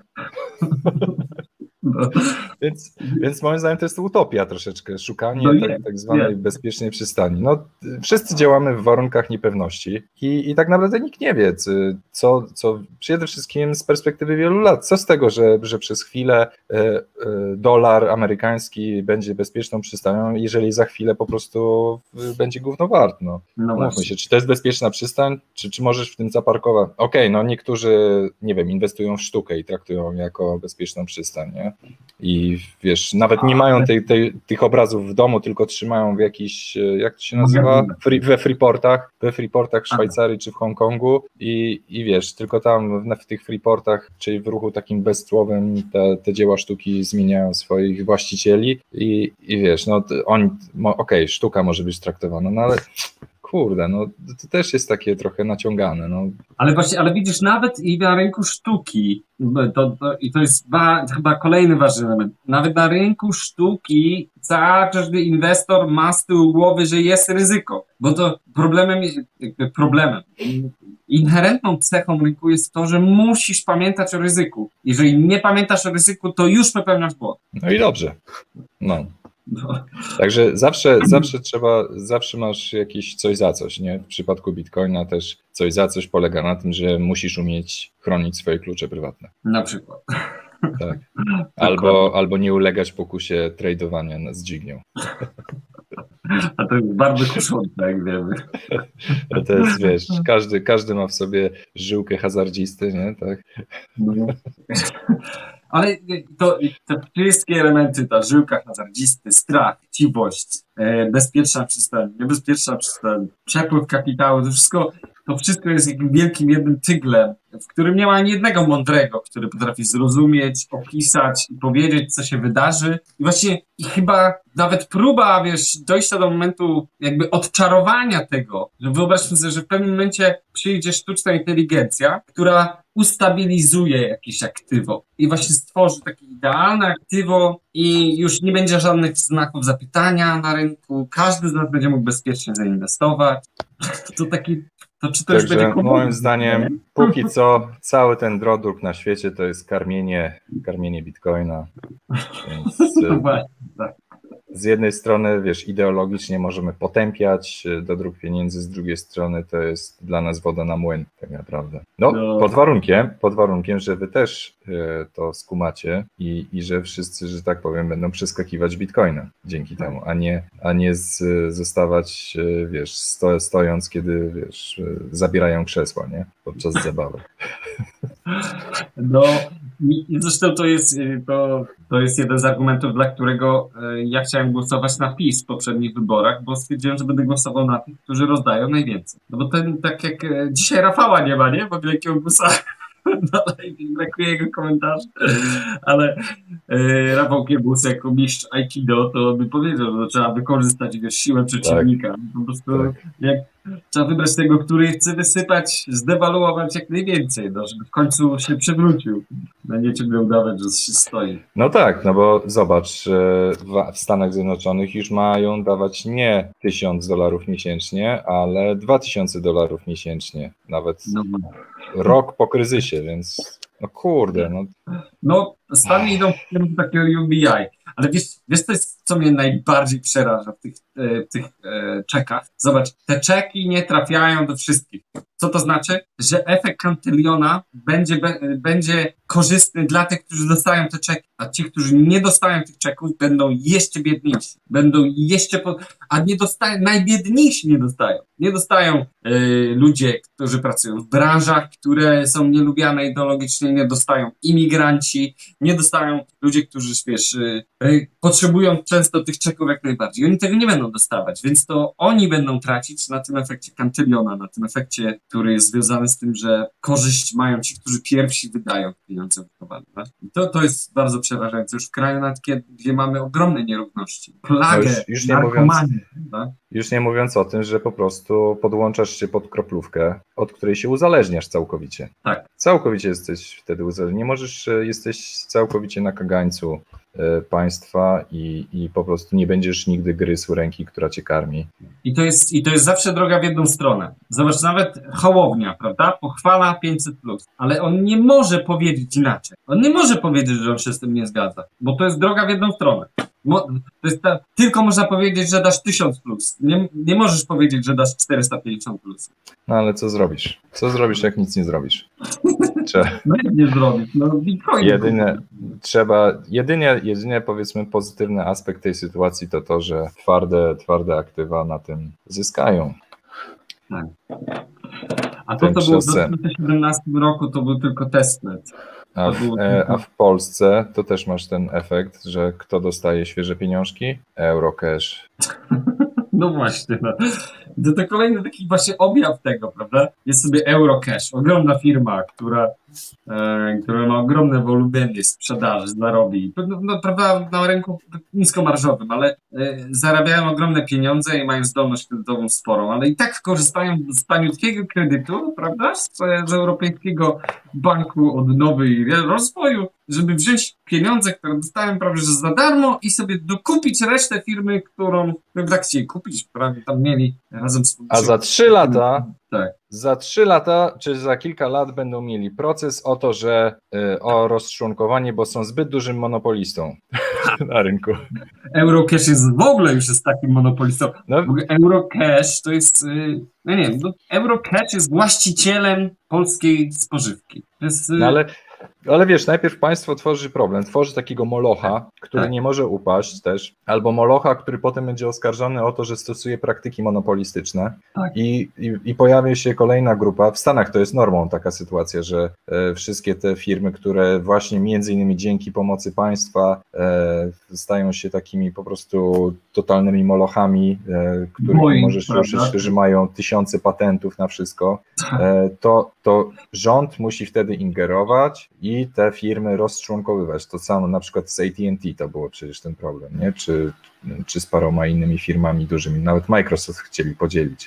No. Więc, więc moim zdaniem to jest utopia troszeczkę, szukanie no tak, tak zwanej nie. bezpiecznej przystani. No, wszyscy działamy w warunkach niepewności i, i tak naprawdę nikt nie wie, co, co przede wszystkim z perspektywy wielu lat. Co z tego, że, że przez chwilę e, e, dolar amerykański będzie bezpieczną przystanią, jeżeli za chwilę po prostu będzie gówno wart. No. No Mówmy się, czy to jest bezpieczna przystań, czy, czy możesz w tym zaparkować? Okej, okay, no niektórzy, nie wiem, inwestują w sztukę i traktują jako bezpieczną przystań, nie? I wiesz, nawet nie mają tej, tej, tych obrazów w domu, tylko trzymają w jakichś, jak to się nazywa, free, we freeportach, we freeportach w Szwajcarii czy w Hongkongu i, i wiesz, tylko tam w, w tych freeportach, czyli w ruchu takim bezcłowym te, te dzieła sztuki zmieniają swoich właścicieli i, i wiesz, no oni, okej, okay, sztuka może być traktowana, no ale kurde, no to też jest takie trochę naciągane. No. Ale właśnie, ale widzisz, nawet i na rynku sztuki, to, to, i to jest ba, chyba kolejny ważny element, nawet na rynku sztuki każdy inwestor ma z tyłu głowy, że jest ryzyko, bo to problemem, jakby problemem, inherentną cechą rynku jest to, że musisz pamiętać o ryzyku. Jeżeli nie pamiętasz o ryzyku, to już popełniasz błąd. No i dobrze. No. No. Także zawsze, zawsze trzeba, zawsze masz jakieś coś za coś, nie? W przypadku Bitcoina też coś za coś polega na tym, że musisz umieć chronić swoje klucze prywatne. Na przykład. Tak. Albo, albo nie ulegać pokusie tradowania z dźwignią. A to jest bardzo kuszące, jak wiemy. To jest, wiesz, każdy, każdy ma w sobie żyłkę hazardzisty, nie? Tak. No. Ale to, te wszystkie elementy, ta żyłka hazardzisty, strach, chciwość, e, bezpieczna przystań, niebezpieczna przystań, przepływ kapitału, to wszystko, to wszystko jest jakim wielkim jednym tyglem, w którym nie ma ani jednego mądrego, który potrafi zrozumieć, opisać i powiedzieć, co się wydarzy. I właśnie i chyba nawet próba, wiesz, dojścia do momentu jakby odczarowania tego, że wyobraźmy sobie, że w pewnym momencie przyjdzie sztuczna inteligencja, która ustabilizuje jakieś aktywo i właśnie stworzy takie idealne aktywo i już nie będzie żadnych znaków zapytania na rynku, każdy z nas będzie mógł bezpiecznie zainwestować. To taki, to czy to już Także będzie komodne? moim zdaniem póki co cały ten drodruk na świecie to jest karmienie, karmienie bitcoina. Więc No właśnie, tak. z jednej strony, wiesz, ideologicznie możemy potępiać dodruk pieniędzy, z drugiej strony to jest dla nas woda na młyn, tak naprawdę. No, No. pod warunkiem, pod warunkiem, że wy też e, to skumacie i, i że wszyscy, że tak powiem, będą przeskakiwać bitcoina dzięki temu, a nie, a nie z, zostawać, e, wiesz, sto, stojąc, kiedy, wiesz, e, zabierają krzesła, nie? Podczas zabawy. No i i zresztą to jest, y, to, to jest jeden z argumentów, dla którego y, ja chciałem głosować na PiS w poprzednich wyborach, bo stwierdziłem, że będę głosował na tych, którzy rozdają najwięcej. No bo ten, tak jak y, dzisiaj Rafała nie ma, nie? W Wielkiego Gusa. Dalej brakuje jego komentarzy, ale y, Rafał Kiebus jako mistrz Aikido to by powiedział, że trzeba wykorzystać jego siłę przeciwnika. Po prostu Tak. jak trzeba wybrać tego, który chce wysypać, zdewaluować jak najwięcej, no, żeby w końcu się przewrócił. No nie ciągle udawać, że się stoi. No tak, no bo zobacz, e, w, w Stanach Zjednoczonych już mają dawać nie tysiąc dolarów miesięcznie, ale dwa tysiące dolarów miesięcznie, nawet No, rok po kryzysie, więc no kurde, no no Stany idą w kierunku takiego U B I, ale wiesz, wiesz co jest, co mnie najbardziej przeraża w tych, e, tych e, czekach? Zobacz, te czeki nie trafiają do wszystkich. Co to znaczy? Że efekt Cantillona będzie, be, będzie korzystny dla tych, którzy dostają te czeki, a ci, którzy nie dostają tych czeków, będą jeszcze biedniejsi. Będą jeszcze, po, a nie dostają, najbiedniejsi nie dostają. Nie dostają y, ludzie, którzy pracują w branżach, które są nielubiane ideologicznie, nie dostają imigranci, nie dostają ludzie, którzy, wiesz, y, y, potrzebują często tych czeków jak najbardziej. Oni tego nie będą dostawać, więc to oni będą tracić na tym efekcie Cantillona, na tym efekcie, który jest związany z tym, że korzyść mają ci, którzy pierwsi wydają pieniądze wychowane. Tak? I to, to jest bardzo przerażające. Już w kraju, nawet kiedy, gdzie mamy ogromne nierówności, plagę, No już- już nie narkomanię. Tak? już nie mówiąc o tym, że po prostu podłączasz się pod kroplówkę, od której się uzależniasz całkowicie. Tak. Całkowicie jesteś wtedy uzależniony. Nie możesz, e, jesteś całkowicie na kagańcu e, państwa i, i po prostu nie będziesz nigdy gryzł ręki, która cię karmi. I to jest, i to jest zawsze droga w jedną stronę. Zobacz, nawet Hołownia, prawda, pochwala pięćset plus, ale on nie może powiedzieć inaczej. On nie może powiedzieć, że on się z tym nie zgadza, bo to jest droga w jedną stronę. Mo, to jest ta, tylko można powiedzieć, że dasz tysiąc plus. Nie, nie możesz powiedzieć, że dasz czterysta pięćdziesiąt plus. No ale co zrobisz? Co zrobisz, jak nic nie zrobisz? Trzeba, No jak nie zrobić? No Bitcoin. jedyne, trzeba, jedynie, jedynie powiedzmy pozytywny aspekt tej sytuacji to to, że twarde, twarde aktywa na tym zyskają. Tak. A to, Tym co było w czasem. dwa tysiące siedemnastym roku, to był tylko testnet. A w, e, a w Polsce to też masz ten efekt, że kto dostaje świeże pieniążki? Eurocash. No właśnie. No. To, to kolejny taki właśnie objaw tego, prawda? Jest sobie Eurocash, ogromna firma, która, e, która ma ogromne wolumienie sprzedaży, zarobi. No, no, prawda, na rynku niskomarżowym, ale e, zarabiają ogromne pieniądze i mają zdolność kredytową sporą, ale i tak korzystają z taniutkiego kredytu, prawda? Z, z Europejskiego Banku Odnowy i Rozwoju, żeby wziąć pieniądze, które dostałem prawie że za darmo i sobie dokupić resztę firmy, którą no, tak chcieli kupić, prawie tam mieli razem z... A za trzy lata, Tak. za trzy lata, czy za kilka lat będą mieli proces o to, że y, o rozczłonkowanie, bo są zbyt dużym monopolistą na rynku. Eurocash jest w ogóle już jest takim monopolistą. No, W ogóle Eurocash to jest, yy, no nie wiem, no Eurocash jest właścicielem polskiej spożywki. To jest, yy, no ale Ale wiesz, najpierw państwo tworzy problem, tworzy takiego molocha, który tak. nie może upaść też, albo molocha, który potem będzie oskarżony o to, że stosuje praktyki monopolistyczne Tak. i, i, i pojawia się kolejna grupa. W Stanach to jest normą taka sytuacja, że e, wszystkie te firmy, które właśnie między innymi dzięki pomocy państwa e, stają się takimi po prostu totalnymi molochami, e, których Boeing, nie możesz prawda? ruszyć, którzy mają tysiące patentów na wszystko, e, to, to rząd musi wtedy ingerować i te firmy rozczłonkowywać. To samo na przykład z A T and T to było przecież ten problem, nie? Czy, czy z paroma innymi firmami dużymi. Nawet Microsoft chcieli podzielić.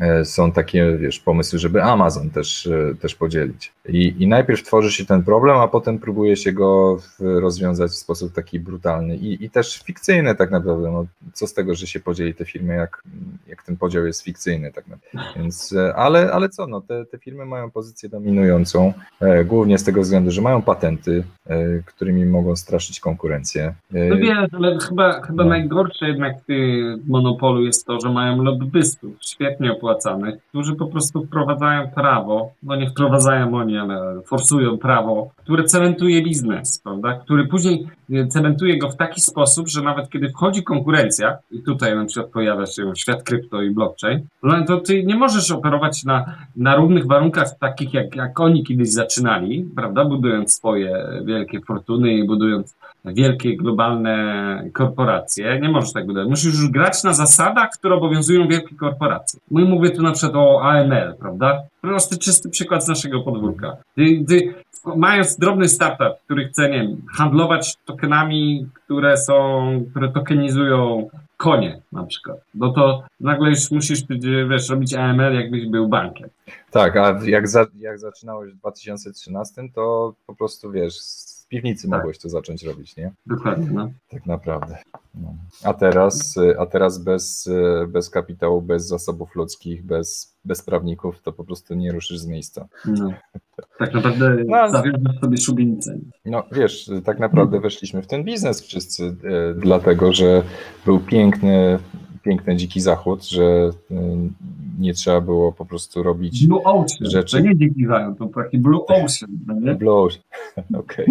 Są takie, wiesz, pomysły, żeby Amazon też, też podzielić. I, I najpierw tworzy się ten problem, a potem próbuje się go rozwiązać w sposób taki brutalny i, i też fikcyjny tak naprawdę. No, co z tego, że się podzieli te firmy, jak, jak ten podział jest fikcyjny tak naprawdę. Więc, ale, ale co, no, te, te firmy mają pozycję dominującą, e, głównie z tego względu, że mają patenty, e, którymi mogą straszyć konkurencję. E, No wiesz, ale chyba, chyba no. najgorsze jednak w tym monopolu jest to, że mają lobbystów świetnie opłacanych, którzy po prostu wprowadzają prawo, no nie wprowadzają oni, ale forsują prawo, które cementuje biznes, prawda? Który później cementuje go w taki sposób, że nawet kiedy wchodzi konkurencja, i tutaj na przykład pojawia się świat krypto i blockchain, no to ty nie możesz operować na, na równych warunkach takich, jak, jak oni kiedyś zaczynali, prawda? Budując swoje wielkie fortuny i budując wielkie globalne korporacje. Nie możesz tak budować. Musisz już grać na zasadach, które obowiązują wielkie korporacje. My mówię tu na przykład o A M L, prawda? Prosty, czysty przykład z naszego podwórka. Ty, ty, mając drobny startup, który chce, nie wiem, handlować tokenami, które są, które tokenizują konie na przykład, no to nagle już musisz, wiesz, robić A M L, jakbyś był bankiem. Tak, a jak, za, jak zaczynałeś w dwa tysiące trzynastym, to po prostu, wiesz, z piwnicy tak. mogłeś to zacząć robić, nie? Dokładnie, no. Tak naprawdę. No. A teraz, a teraz bez, bez kapitału, bez zasobów ludzkich, bez, bez prawników, to po prostu nie ruszysz z miejsca. No. Tak naprawdę no, zawiążesz sobie szubienicę. No wiesz, tak naprawdę weszliśmy w ten biznes wszyscy, e, dlatego że był piękny, piękny dziki zachód, że e, nie trzeba było po prostu robić Blue Ocean, rzeczy. to nie dziki zachód, to taki Blue Ocean, nie? Blue Ocean, okej.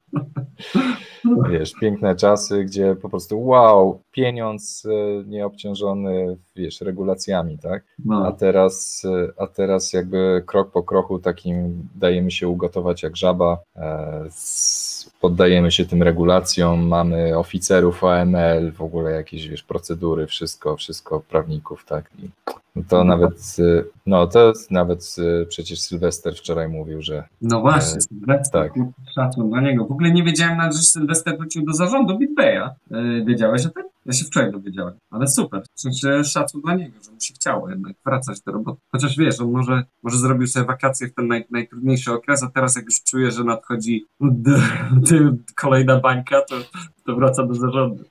Wiesz, piękne czasy, gdzie po prostu wow, pieniądz nieobciążony, wiesz, regulacjami, tak? No. A teraz, a teraz jakby krok po kroku takim dajemy się ugotować jak żaba, poddajemy się tym regulacjom, mamy oficerów O M L, w ogóle jakieś, wiesz, procedury, wszystko, wszystko prawników, tak? I to no. nawet, no to nawet przecież Sylwester wczoraj mówił, że... No właśnie, Sylwester, tak. Szacun dla niego. W ogóle nie wiedziałem nawet, że Sylwester wrócił do zarządu BitPaya. Yy, wiedziałeś o tym? Ja się wczoraj dowiedziałem, ale super. W sensie szacun dla niego, że mu się chciało jednak wracać do roboty. Chociaż wiesz, on może, może zrobił sobie wakacje w ten naj, najtrudniejszy okres, a teraz jak już czuje, że nadchodzi d, d, kolejna bańka, to, to wraca do zarządu.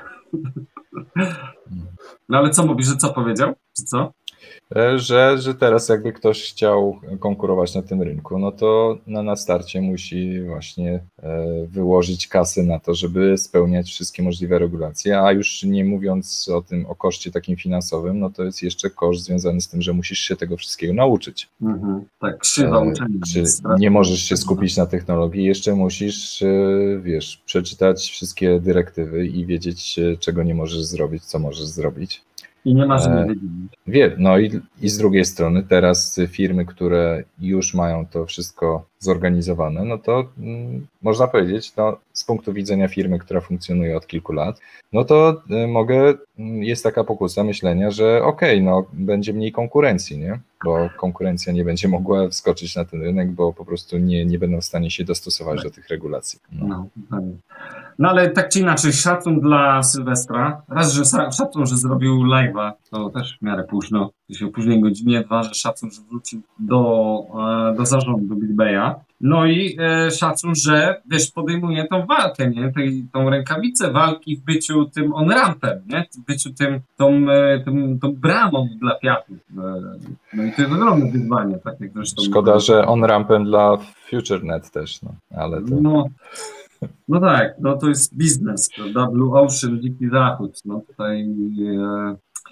No ale co mówisz, że co powiedział? Czy co? Że, że teraz jakby ktoś chciał konkurować na tym rynku, no to na, na starcie musi właśnie wyłożyć kasę na to, żeby spełniać wszystkie możliwe regulacje, a już nie mówiąc o tym, o koszcie takim finansowym, no to jest jeszcze koszt związany z tym, że musisz się tego wszystkiego nauczyć. Mhm. Tak, krzywa uczenia. Czy nie możesz się skupić na technologii, jeszcze musisz, wiesz, przeczytać wszystkie dyrektywy i wiedzieć, czego nie możesz zrobić, co możesz zrobić. I nie masz nie wiedzieć. Wie, no i, i z drugiej strony teraz firmy, które już mają to wszystko zorganizowane, no to mm, można powiedzieć, no, z punktu widzenia firmy, która funkcjonuje od kilku lat, no to y, mogę, jest taka pokusa myślenia, że okej, okay, no będzie mniej konkurencji, nie? Bo konkurencja nie będzie mogła wskoczyć na ten rynek, bo po prostu nie, nie będą w stanie się dostosować do tych regulacji. No. No, no ale tak czy inaczej, szacun dla Sylwestra. Raz, że szacun, że zrobił live'a, to też w miarę późno, się o późnej godzinie. Dwa, że szacun, że wrócił do, do zarządu BitPaya. No i e, szacun, że wiesz, podejmuje tą walkę, nie? Tej, tą rękawicę walki w byciu tym on-rampem, nie? W byciu tym, tą, e, tym, tą bramą dla piatów. E, no i to jest ogromne wyzwanie, tak jak zresztą... Szkoda, że on-rampem dla FutureNet też, no, ale to... No, no tak, no to jest biznes, prawda? Blue Ocean, dziki zachód, no tutaj... E,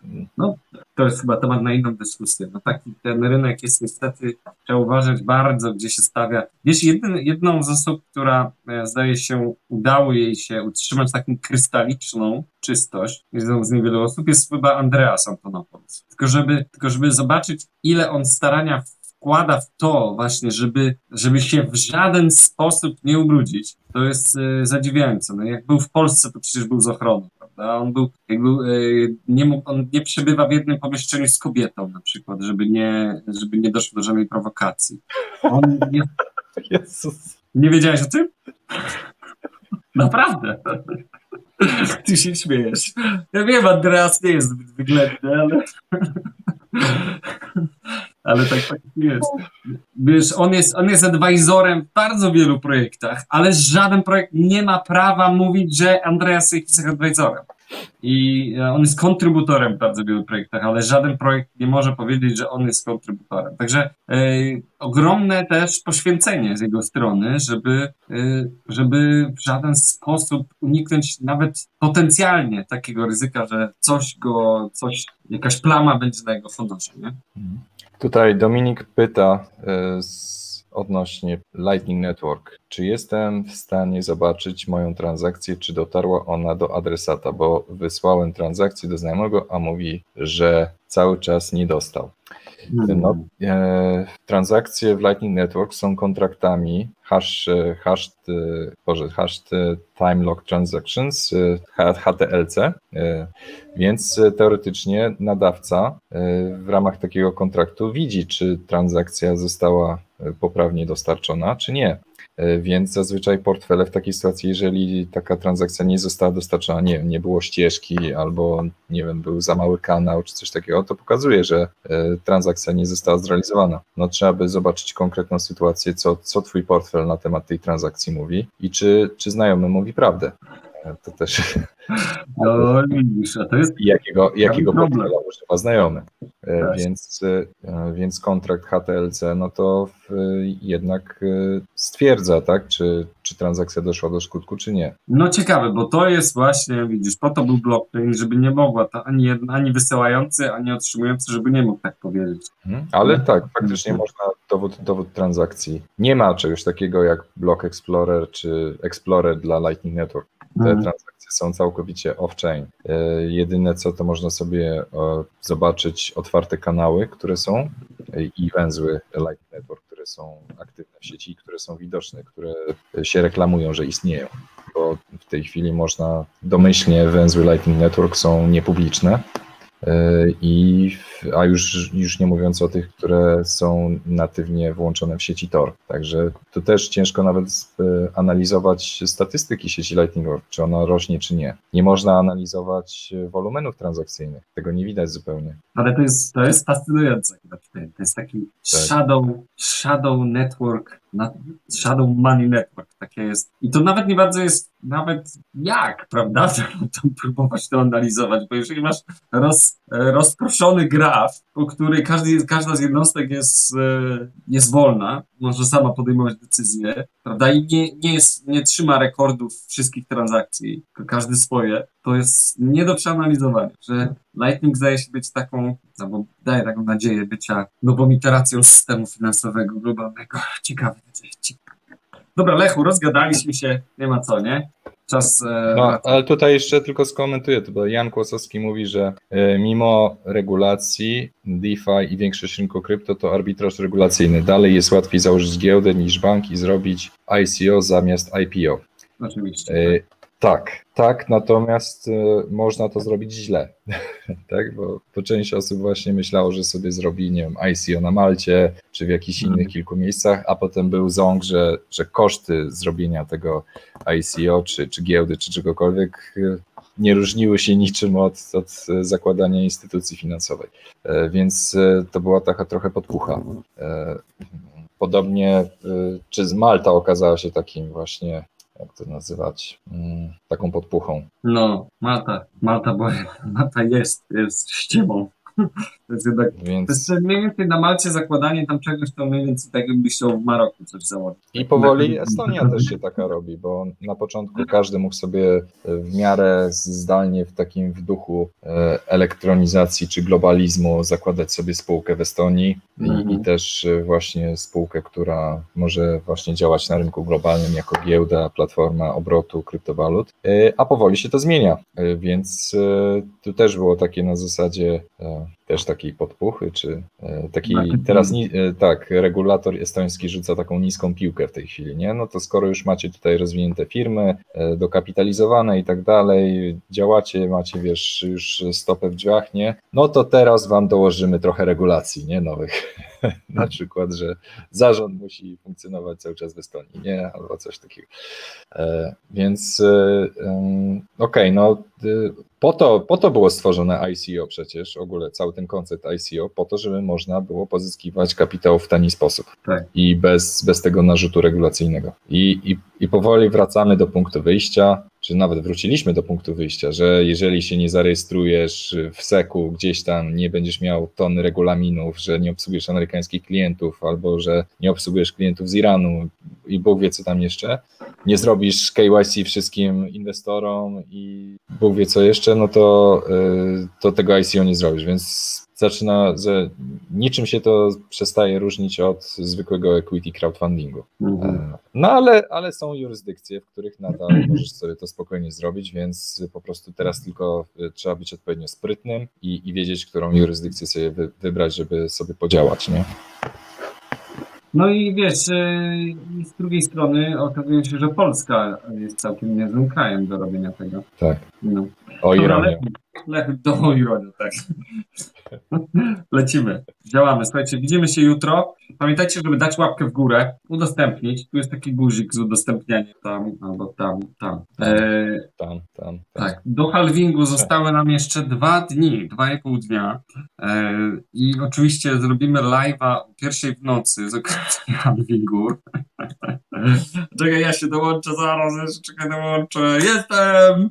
No, to jest chyba temat na inną dyskusję. No taki ten rynek jest niestety, trzeba uważać bardzo, gdzie się stawia. Wiesz, jedyn, jedną z osób, która e, zdaje się, udało jej się utrzymać taką krystaliczną czystość, jedną z niewielu osób, jest chyba Andreas Antonopoulos. Tylko żeby, tylko żeby zobaczyć, ile on starania wkłada w to właśnie, żeby, żeby się w żaden sposób nie ubrudzić, to jest e, zadziwiające. No, jak był w Polsce, to przecież był z ochroną, prawda? On był, jak był, e, nie mógł, on nie przebywa w jednym pomieszczeniu z kobietą na przykład, żeby nie, żeby nie doszło do żadnej prowokacji. On nie, Jezus. nie wiedziałeś o tym? Naprawdę. Ty się śmiejesz. Ja wiem, Andreas nie jest zbyt wyględny, ale... Ale tak, tak jest. Wiesz, on jest, on jest advisorem w bardzo wielu projektach, ale żaden projekt nie ma prawa mówić, że Andreas jest advisorem. I on jest kontrybutorem w bardzo wielu projektach, ale żaden projekt nie może powiedzieć, że on jest kontrybutorem. Także e, ogromne też poświęcenie z jego strony, żeby, e, żeby w żaden sposób uniknąć nawet potencjalnie takiego ryzyka, że coś go, coś, jakaś plama będzie na jego fundusze, nie? Tutaj Dominik pyta y, z, odnośnie Lightning Network, czy jestem w stanie zobaczyć moją transakcję, czy dotarła ona do adresata, bo wysłałem transakcję do znajomego, a mówi, że cały czas nie dostał. No, e, transakcje w Lightning Network są kontraktami hash, hash, Boże, hash Time Lock Transactions, H T L C, e, więc teoretycznie nadawca e, w ramach takiego kontraktu widzi, czy transakcja została poprawnie dostarczona, czy nie. Więc zazwyczaj portfele w takiej sytuacji, jeżeli taka transakcja nie została dostarczona, nie wiem, nie było ścieżki albo, nie wiem, był za mały kanał czy coś takiego, to pokazuje, że transakcja nie została zrealizowana. No trzeba by zobaczyć konkretną sytuację, co, co twój portfel na temat tej transakcji mówi i czy, czy znajomy mówi prawdę. To też... No widzisz, a to jest... Jakiego, jakiego problem. portfela używa znajomy. Tak. Więc, więc kontrakt H T L C, no to jednak stwierdza, tak, czy, czy transakcja doszła do skutku, czy nie. No ciekawe, bo to jest właśnie, widzisz, po to był blockchain, żeby nie mogła ta ani, jedna, ani wysyłający, ani otrzymujący, żeby nie mógł tak powiedzieć. Hmm, ale tak, faktycznie można dowód, dowód transakcji. Nie ma czegoś takiego jak Block Explorer czy Explorer dla Lightning Network. Te hmm. transakcje są całkowicie off-chain. Jedyne co, to można sobie zobaczyć otwarte kanały, które są i węzły Lightning Network, które są aktywne w sieci, które są widoczne, które się reklamują, że istnieją. Bo w tej chwili można domyślnie węzły Lightning Network są niepubliczne, i, a już, już nie mówiąc o tych, które są natywnie włączone w sieci Tor. Także tu też ciężko nawet analizować statystyki sieci Lightning Network, czy ona rośnie, czy nie. Nie można analizować wolumenów transakcyjnych. Tego nie widać zupełnie. Ale to jest, to jest fascynujące. To jest taki tak. shadow, shadow network, shadow money network. Takie jest. I to nawet nie bardzo jest, nawet jak, prawda? To próbować to analizować, bo jeżeli masz roz, rozproszony graf, po który każdy, każda z jednostek jest, jest wolna, może sama podejmować decyzje, prawda? I nie, nie, jest, nie trzyma rekordów wszystkich transakcji, tylko każdy swoje, to jest nie do przeanalizowania, że Lightning zdaje się być taką, no bo daje taką nadzieję bycia nową iteracją systemu finansowego globalnego. Ciekawe. Dobra, Lechu, rozgadaliśmy się, nie ma co, nie? Czas... E, no, ale tutaj jeszcze tylko skomentuję, to bo Jan Kłosowski mówi, że e, mimo regulacji DeFi i większość rynku krypto to arbitraż regulacyjny. Dalej jest łatwiej założyć giełdę niż bank i zrobić I C O zamiast I P O. Oczywiście. E, tak, tak, natomiast e, można to zrobić źle, tak, bo, bo część osób właśnie myślało, że sobie zrobi, nie wiem, I C O na Malcie, czy w jakichś innych mm. kilku miejscach, a potem był ząg, że, że koszty zrobienia tego I C O, czy, czy giełdy, czy czegokolwiek nie różniły się niczym od, od zakładania instytucji finansowej, e, więc e, to była taka trochę podpucha. E, podobnie, e, czy z Malta okazała się takim właśnie, jak to nazywać, mm, taką podpuchą. No, Malta, Malta, bo Malta jest, jest ściemą. To jest jednak, Więc... to jest mniej więcej na Malcie zakładanie tam czegoś, to mniej więcej tak jakbyś chciał w Maroku coś założyć. I powoli Estonia też się taka robi, bo na początku każdy mógł sobie w miarę zdalnie w takim w duchu elektronizacji czy globalizmu zakładać sobie spółkę w Estonii i, mhm. i też właśnie spółkę, która może właśnie działać na rynku globalnym jako giełda, platforma obrotu kryptowalut, a powoli się to zmienia, więc tu też było takie na zasadzie też takiej podpuchy, czy taki teraz tak, regulator estoński rzuca taką niską piłkę w tej chwili, nie? No to skoro już macie tutaj rozwinięte firmy, dokapitalizowane i tak dalej, działacie, macie wiesz, już stopę w drzwiach, nie? No to teraz wam dołożymy trochę regulacji, nie? Nowych. Na przykład, że zarząd musi funkcjonować cały czas w Estonii, nie? Albo coś takiego. E, więc e, okej, okay, no po to, po to było stworzone I C O przecież, w ogóle cały ten koncept I C O, po to, żeby można było pozyskiwać kapitał w tani sposób tak. i bez, bez tego narzutu regulacyjnego. I, i, I powoli wracamy do punktu wyjścia, czy nawet wróciliśmy do punktu wyjścia, że jeżeli się nie zarejestrujesz w seku gdzieś tam, nie będziesz miał tony regulaminów, że nie obsługujesz amerykańskich klientów, albo że nie obsługujesz klientów z Iranu i Bóg wie co tam jeszcze, nie zrobisz K Y C wszystkim inwestorom i Bóg wie co jeszcze, no to, to tego I C O nie zrobisz, więc zaczyna, że niczym się to przestaje różnić od zwykłego equity crowdfundingu. Mhm. No ale, ale są jurysdykcje, w których nadal możesz sobie to spokojnie zrobić, więc po prostu teraz tylko trzeba być odpowiednio sprytnym i, i wiedzieć, którą jurysdykcję sobie wy, wybrać, żeby sobie podziałać, nie? No i wiesz, z drugiej strony okazuje się, że Polska jest całkiem niezłym krajem do robienia tego. Tak. No. O ironię. Le, do ironię, tak. Lecimy, działamy. Słuchajcie, widzimy się jutro. Pamiętajcie, żeby dać łapkę w górę, udostępnić. Tu jest taki guzik z udostępnianiem tam, albo tam, tam. E, tam, tam, tam. Tak, do halvingu zostały nam jeszcze dwa dni, dwa i pół dnia. E, I oczywiście zrobimy live'a o pierwszej w nocy z okazji halvingu. Czekaj, ja się dołączę zaraz, jeszcze czekaj, dołączę. Jestem!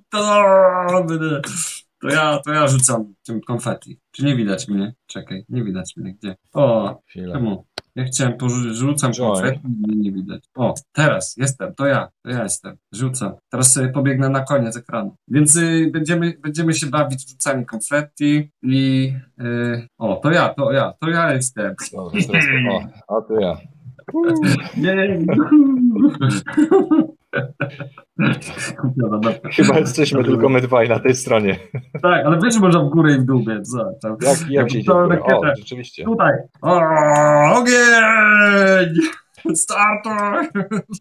To ja, to ja rzucam tym konfetti. Czy nie widać mnie? Czekaj, nie widać mnie. Gdzie? O, Chwila. Czemu? Ja chciałem, porzucam konfetti, mnie nie widać. O, teraz jestem, to ja, to ja jestem. Rzucam. Teraz sobie pobiegnę na koniec ekranu. Więc y, będziemy, będziemy się bawić w rzucanie konfetti i y, o, to ja, to ja, to ja jestem. Dobra, teraz to, o, a to ja. Nie. Chyba jesteśmy tylko my dwaj na tej stronie. Tak, ale wiesz, że można w górę i w dół, więc co? Tam, jak jak się idzie w górę? O, rzeczywiście. Tutaj. O, ogień! Startuj!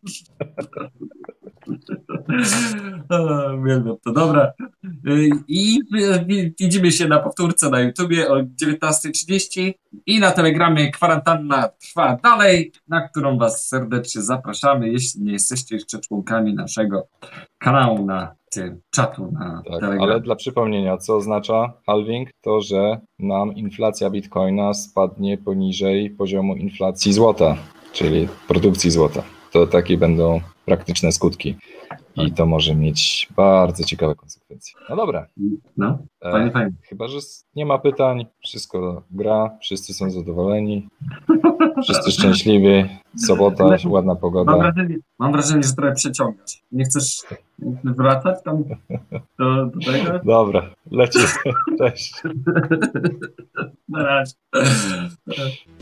Uwielbiam to. Dobra. I widzimy się na powtórce na YouTubie o dziewiętnasta trzydzieści i na Telegramie Kwarantanna trwa dalej, na którą Was serdecznie zapraszamy, jeśli nie jesteście jeszcze członkami naszego kanału na tym czatu na tak, Telegramie. Ale dla przypomnienia, co oznacza halving? To, że nam inflacja bitcoina spadnie poniżej poziomu inflacji złota, czyli produkcji złota. To takie będą praktyczne skutki. I to może mieć bardzo ciekawe konsekwencje. No dobra. No, fajnie, fajnie. E, chyba, że nie ma pytań, wszystko gra, wszyscy są zadowoleni, wszyscy szczęśliwi, sobota, ładna pogoda. Mam wrażenie, mam wrażenie, że trochę przeciągasz. Nie chcesz wracać tam do, do tego? Dobra, lecimy. Cześć. Na razie.